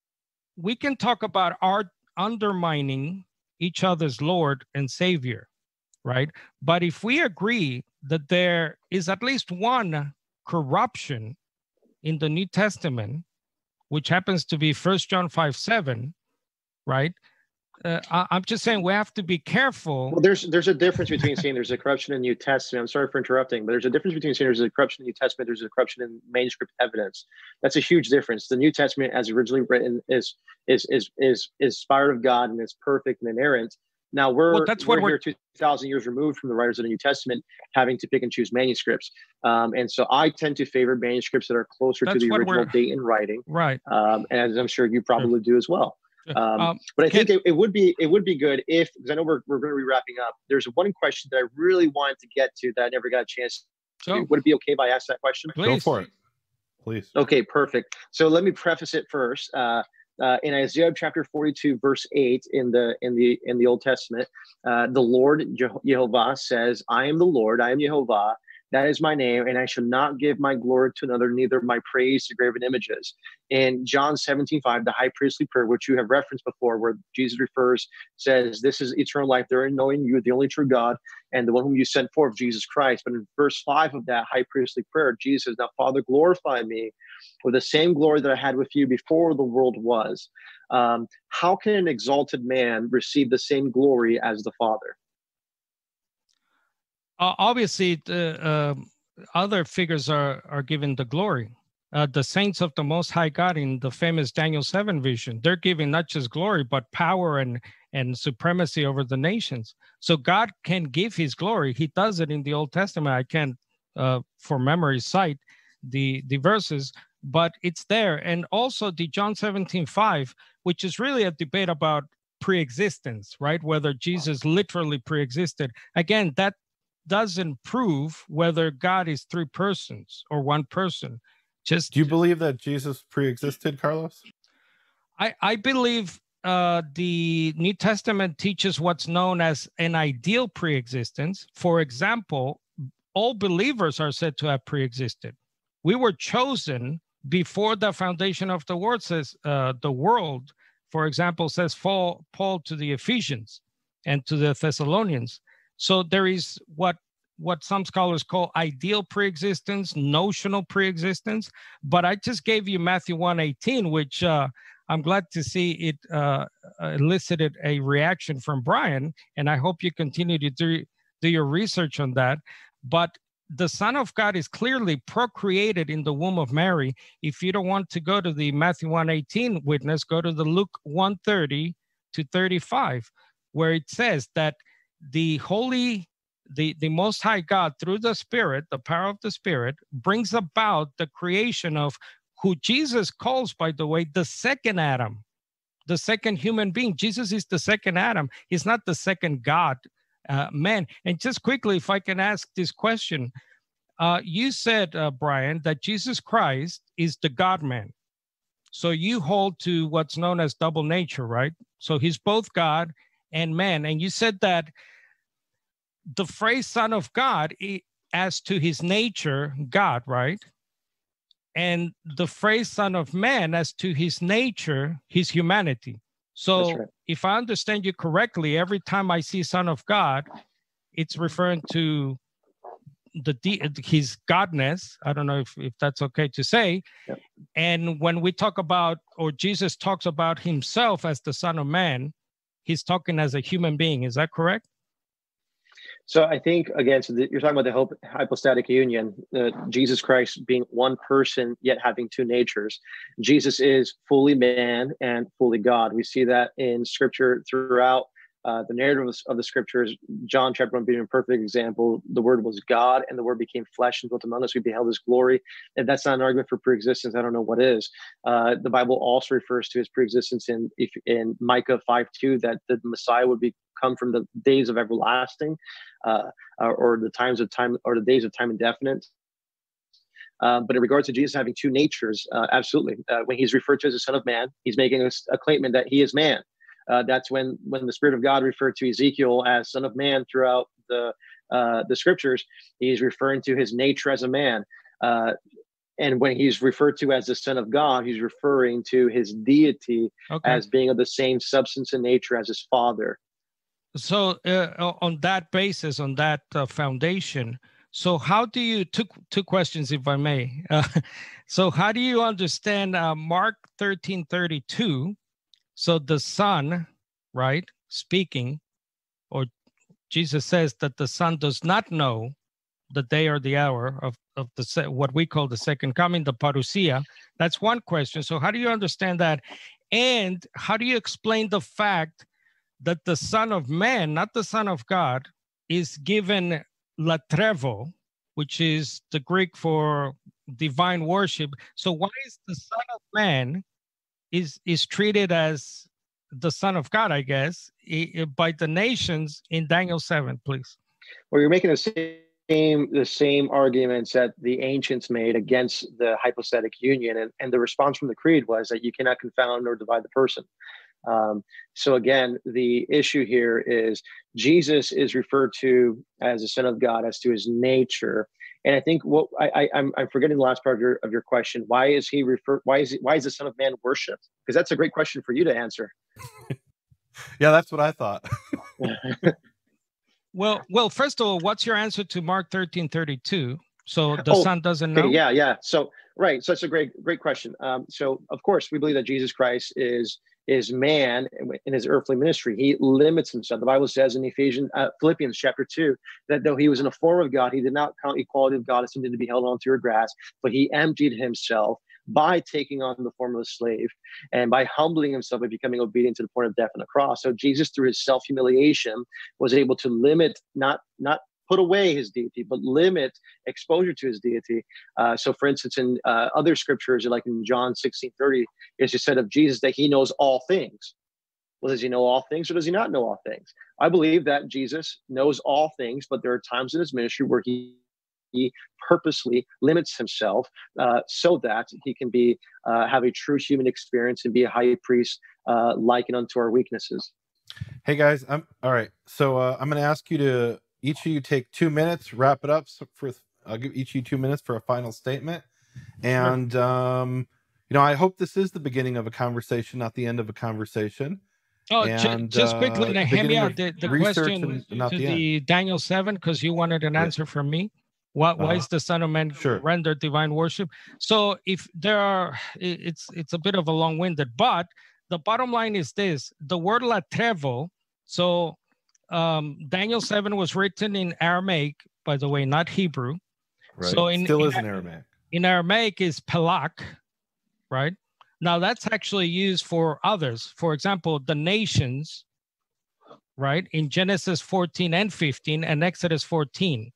we can talk about our undermining each other's Lord and Savior, right? But if we agree that there is at least one corruption in the New Testament, which happens to be First John five seven, right? Uh, I, I'm just saying we have to be careful. Well, there's there's a difference between saying there's a corruption in the New Testament. I'm sorry for interrupting, but there's a difference between saying there's a corruption in the New Testament, there's a corruption in manuscript evidence. That's a huge difference. The New Testament, as originally written, is is is is is inspired of God and is perfect and inerrant. Now we're well, that's we're what we're here two thousand years removed from the writers of the New Testament, having to pick and choose manuscripts. Um, and so I tend to favor manuscripts that are closer that's to the original we're... date in writing, right? Um, and as I'm sure you probably sure. do as well. Um, um, but I can, think it, it would be it would be good if, because I know we're we're going to be wrapping up. There's one question that I really wanted to get to that I never got a chance to. Go. Would it be okay if I ask that question? Please. Go for it, please. Okay, perfect. So let me preface it first. Uh, uh, in Isaiah chapter forty-two, verse eight, in the in the in the Old Testament, uh, the Lord Je- Jehovah says, "I am the Lord, I am Jehovah, That is my name, and I shall not give my glory to another, neither my praise to graven images. In John seventeen five, the high priestly prayer, which you have referenced before, where Jesus refers, says, this is eternal life, therein knowing you, the only true God, and the one whom you sent forth, Jesus Christ. But in verse five of that high priestly prayer, Jesus says, now, Father, glorify me with the same glory that I had with you before the world was. Um, how can an exalted man receive the same glory as the Father? Uh, obviously, the uh, other figures are, are given the glory. Uh, the saints of the Most High God in the famous Daniel seven vision, they're given not just glory, but power and, and supremacy over the nations. So God can give his glory. He does it in the Old Testament. I can't, uh, for memory, cite the, the verses, but it's there. And also the John seventeen five, which is really a debate about pre-existence, right? Whether Jesus literally pre-existed. Again, that doesn't prove whether God is three persons or one person. Just do you believe that Jesus pre-existed, Carlos? I, I believe uh, the New Testament teaches what's known as an ideal pre-existence. For example, all believers are said to have pre-existed. We were chosen before the foundation of the world, says uh, the world, for example, says Paul, Paul to the Ephesians and to the Thessalonians. So there is what what some scholars call ideal preexistence, notional preexistence. But I just gave you Matthew one eighteen, which uh, I'm glad to see it uh, elicited a reaction from Brian. And I hope you continue to do, do your research on that. But the Son of God is clearly procreated in the womb of Mary. If you don't want to go to the Matthew one eighteen witness, go to the Luke one thirty to thirty-five, where it says that the holy, the, the Most High God, through the Spirit, the power of the Spirit, brings about the creation of who Jesus calls, by the way, the second Adam, the second human being. Jesus is the second Adam. He's not the second God, uh, man. And just quickly, if I can ask this question, uh, you said, uh, Brian, that Jesus Christ is the God-man. So you hold to what's known as double nature, right? So he's both God and man. And you said that the phrase Son of God, as to his nature, God, right? And the phrase Son of Man, as to his nature, his humanity. So right. If I understand you correctly, every time I see Son of God, it's referring to the his godness. I don't know if, if that's okay to say. Yep. And when we talk about, or Jesus talks about himself as the Son of Man, he's talking as a human being. Is that correct? So I think, again, so the, you're talking about the hypostatic union, uh, Jesus Christ being one person, yet having two natures. Jesus is fully man and fully God. We see that in Scripture throughout uh, the narrative of the, of the Scriptures. John chapter one being a perfect example. The Word was God, and the Word became flesh and dwelt among us. We beheld His glory. If that's not an argument for preexistence, I don't know what is. Uh, the Bible also refers to His preexistence in, if, in Micah five two, that the Messiah would be come from the days of everlasting, uh, or, or the times of time, or the days of time indefinite. Uh, but in regards to Jesus having two natures, uh, absolutely. Uh, when he's referred to as the Son of Man, he's making a, a claimant that he is man. Uh, that's when, when the Spirit of God referred to Ezekiel as Son of Man throughout the uh, the Scriptures, he's referring to his nature as a man. Uh, and when he's referred to as the Son of God, he's referring to his deity okay. as being of the same substance and nature as his Father. So uh, on that basis, on that uh, foundation, so how do you, two, two questions, if I may. Uh, so how do you understand uh, Mark thirteen thirty-two? So the Son, right, speaking, or Jesus says that the Son does not know the day or the hour of, of the what we call the second coming, the parousia. That's one question. So how do you understand that? And how do you explain the fact that the Son of Man, not the Son of God, is given latrevo, which is the Greek for divine worship? So why is the Son of Man is, is treated as the Son of God, I guess, by the nations in Daniel seven, please? Well, you're making the same, the same arguments that the ancients made against the hypostatic union. And, and the response from the creed was that you cannot confound nor divide the person. Um, so again, the issue here is Jesus is referred to as the Son of God as to his nature. And I think what I, I I'm I'm forgetting the last part of your of your question. Why is he refer? Why is he, why is the Son of Man worshipped? Because that's a great question for you to answer. Yeah, that's what I thought. Well, well, first of all, what's your answer to Mark thirteen thirty-two? So the Oh, Son doesn't know? Okay, yeah, yeah. So right, so it's a great great question. Um, so of course we believe that Jesus Christ is is man in his earthly ministry. He limits himself. The Bible says in Ephesians, uh, Philippians chapter two, that though he was in the form of God, he did not count equality of God as something to be held on to or grasped, but he emptied himself by taking on the form of a slave and by humbling himself and becoming obedient to the point of death on the cross. So Jesus, through his self-humiliation, was able to limit, not not put away his deity, but limit exposure to his deity. Uh, so for instance, in uh, other scriptures, like in John sixteen thirty, it's just said of Jesus that he knows all things. Well, does he know all things or does he not know all things? I believe that Jesus knows all things, but there are times in his ministry where he he purposely limits himself uh, so that he can be uh, have a true human experience and be a high priest uh, likened unto our weaknesses. Hey guys, I'm all right. So uh, I'm going to ask you to each of you take two minutes, wrap it up. So for I'll give each of you two minutes for a final statement. And sure. um, you know, I hope this is the beginning of a conversation, not the end of a conversation. Oh, and, just uh, quickly, Nehemia, the, the question and, and to the, the Daniel seven, because you wanted an answer yeah. from me. What, why uh, is the Son of Man sure. rendered divine worship? So if there are, it's it's a bit of a long-winded, but the bottom line is this: the word latrevo. So um, Daniel seven was written in Aramaic, by the way, not Hebrew. Right. So in, still in, is in Aramaic. In Aramaic is pelak, right? Now that's actually used for others. For example, the nations, right? In Genesis fourteen and fifteen and Exodus fourteen.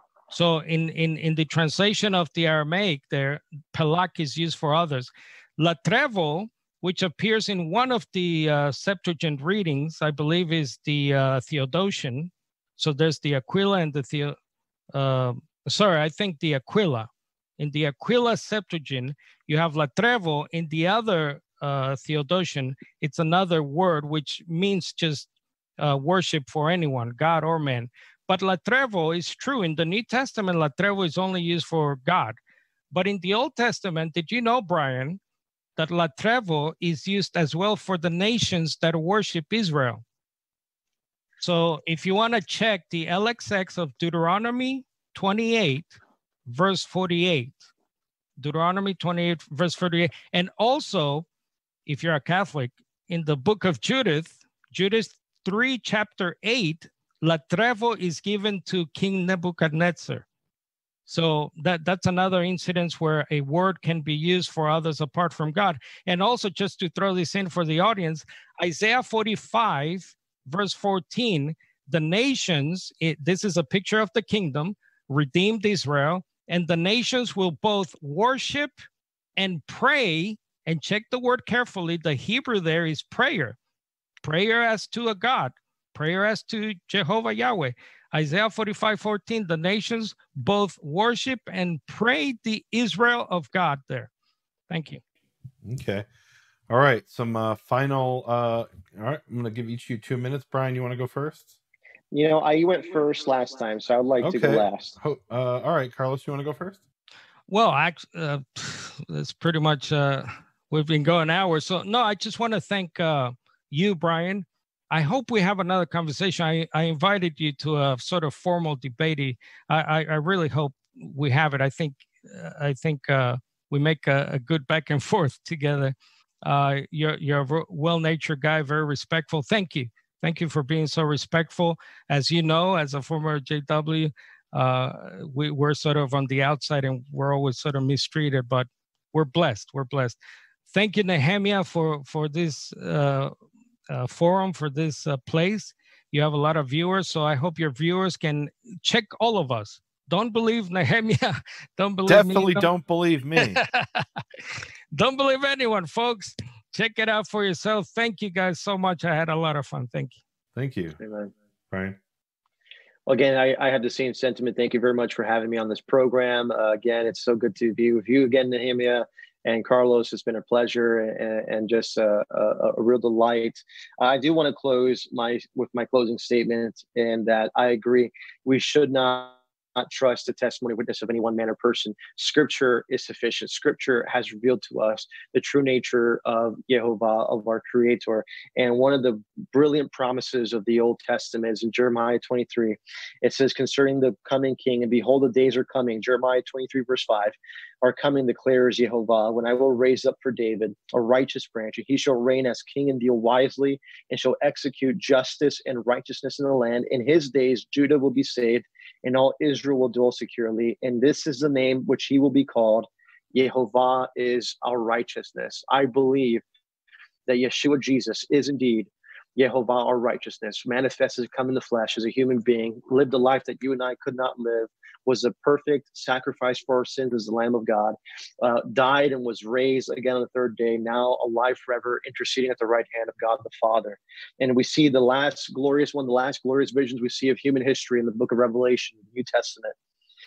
So in, in, in the translation of the Aramaic there, pelak is used for others. Latrevo, which appears in one of the uh, Septuagint readings, I believe is the uh, Theodotion. So there's the Aquila and the Theo, uh, sorry, I think the Aquila. In the Aquila Septuagint, you have latrevo. In the other uh, Theodotion, it's another word which means just uh, worship for anyone, God or man. But latrevo is true. In the New Testament, latrevo is only used for God. But in the Old Testament, did you know, Brian, that latrevo is used as well for the nations that worship Israel? So if you want to check the L X X of Deuteronomy twenty-eight, verse forty-eight, Deuteronomy twenty-eight, verse forty-eight, and also, if you're a Catholic, in the book of Judith, Judith three, chapter eight, latrevo is given to King Nebuchadnezzar. So that, that's another incident where a word can be used for others apart from God. And also, just to throw this in for the audience, Isaiah forty-five, verse fourteen, the nations, it, this is a picture of the kingdom, redeemed Israel, and the nations will both worship and pray. And check the word carefully. The Hebrew there is prayer. Prayer as to a God. Prayer as to Jehovah Yahweh. Isaiah forty-five, fourteen, the nations both worship and pray the Israel of God there. Thank you. Okay. All right. Some uh, final, uh, all right. I'm going to give each of you two minutes. Brian, you want to go first? You know, I went first last time, so I would like okay. to go last. Uh, all right, Carlos, you want to go first? Well, actually, uh, it's pretty much, uh, we've been going hours. So, no, I just want to thank uh, you, Brian. I hope we have another conversation. I, I invited you to a sort of formal debate. I, I, I really hope we have it. I think uh, I think uh, we make a, a good back and forth together. Uh, you're, you're a well-natured guy, very respectful. Thank you. Thank you for being so respectful. As you know, as a former J W, uh, we, we're sort of on the outside and we're always sort of mistreated, but we're blessed. We're blessed. Thank you, Nehemia, for, for this uh, uh, forum, for this uh, place. You have a lot of viewers, so I hope your viewers can check all of us. Don't believe Nehemia. Don't believe Definitely me. Don't, don't believe me. Don't believe anyone, folks. Check it out for yourself. Thank you guys so much. I had a lot of fun. Thank you. Thank you. Amen. Brian. Well, again, I, I have the same sentiment. Thank you very much for having me on this program. Uh, again, it's so good to be with you again, Nehemia and Carlos. It's been a pleasure and, and just a, a, a real delight. I do want to close my with my closing statement, in that I agree we should not not trust the testimony witness of any one man or person. Scripture is sufficient. Scripture has revealed to us the true nature of Yehovah, of our Creator. And one of the brilliant promises of the Old Testament is in Jeremiah twenty-three. It says, concerning the coming king, and behold, the days are coming, Jeremiah twenty-three, verse five, are coming, declares Yehovah, when I will raise up for David a righteous branch, and he shall reign as king and deal wisely, and shall execute justice and righteousness in the land. In his days, Judah will be saved, and all Israel will dwell securely. And this is the name which he will be called. Yehovah is our righteousness. I believe that Yeshua Jesus is indeed Yehovah, our righteousness, manifested, come in the flesh as a human being, lived a life that you and I could not live, was a perfect sacrifice for our sins as the Lamb of God, uh, died and was raised again on the third day, now alive forever, interceding at the right hand of God the Father. And we see the last glorious one, the last glorious visions we see of human history in the book of Revelation, the New Testament.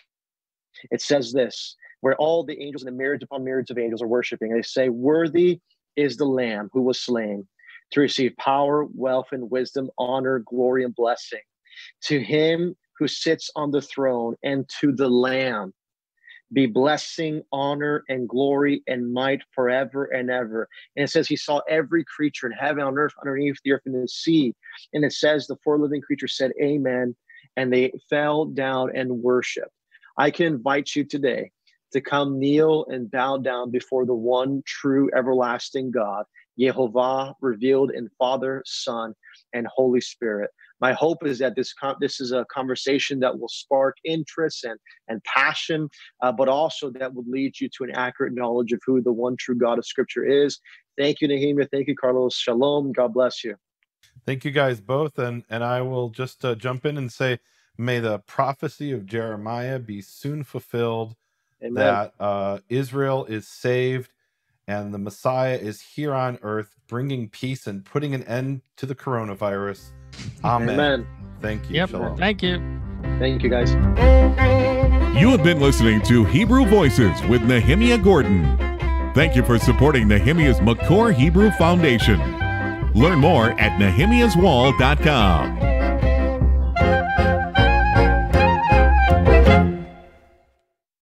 It says this, where all the angels and the myriads upon myriads of angels are worshiping. They say, worthy is the Lamb who was slain to receive power, wealth, and wisdom, honor, glory, and blessing. To him who sits on the throne and to the Lamb be blessing, honor, and glory, and might forever and ever. And it says he saw every creature in heaven, on earth, underneath the earth, and the sea. And it says the four living creatures said, amen, and they fell down and worshiped. I can invite you today to come kneel and bow down before the one true everlasting God, Yehovah, revealed in Father, Son, and Holy Spirit. My hope is that this this is a conversation that will spark interest and, and passion, uh, but also that would lead you to an accurate knowledge of who the one true God of Scripture is. Thank you, Nehemia. Thank you, Carlos. Shalom. God bless you. Thank you guys both. And, and I will just uh, jump in and say, may the prophecy of Jeremiah be soon fulfilled. Amen. That uh, Israel is saved and the Messiah is here on earth, bringing peace and putting an end to the coronavirus. Amen. Amen. Thank you. Yep. Shalom. Thank you. Thank you, guys. You have been listening to Hebrew Voices with Nehemia Gordon. Thank you for supporting Nehemia's Makor Hebrew Foundation. Learn more at nehemias wall dot com.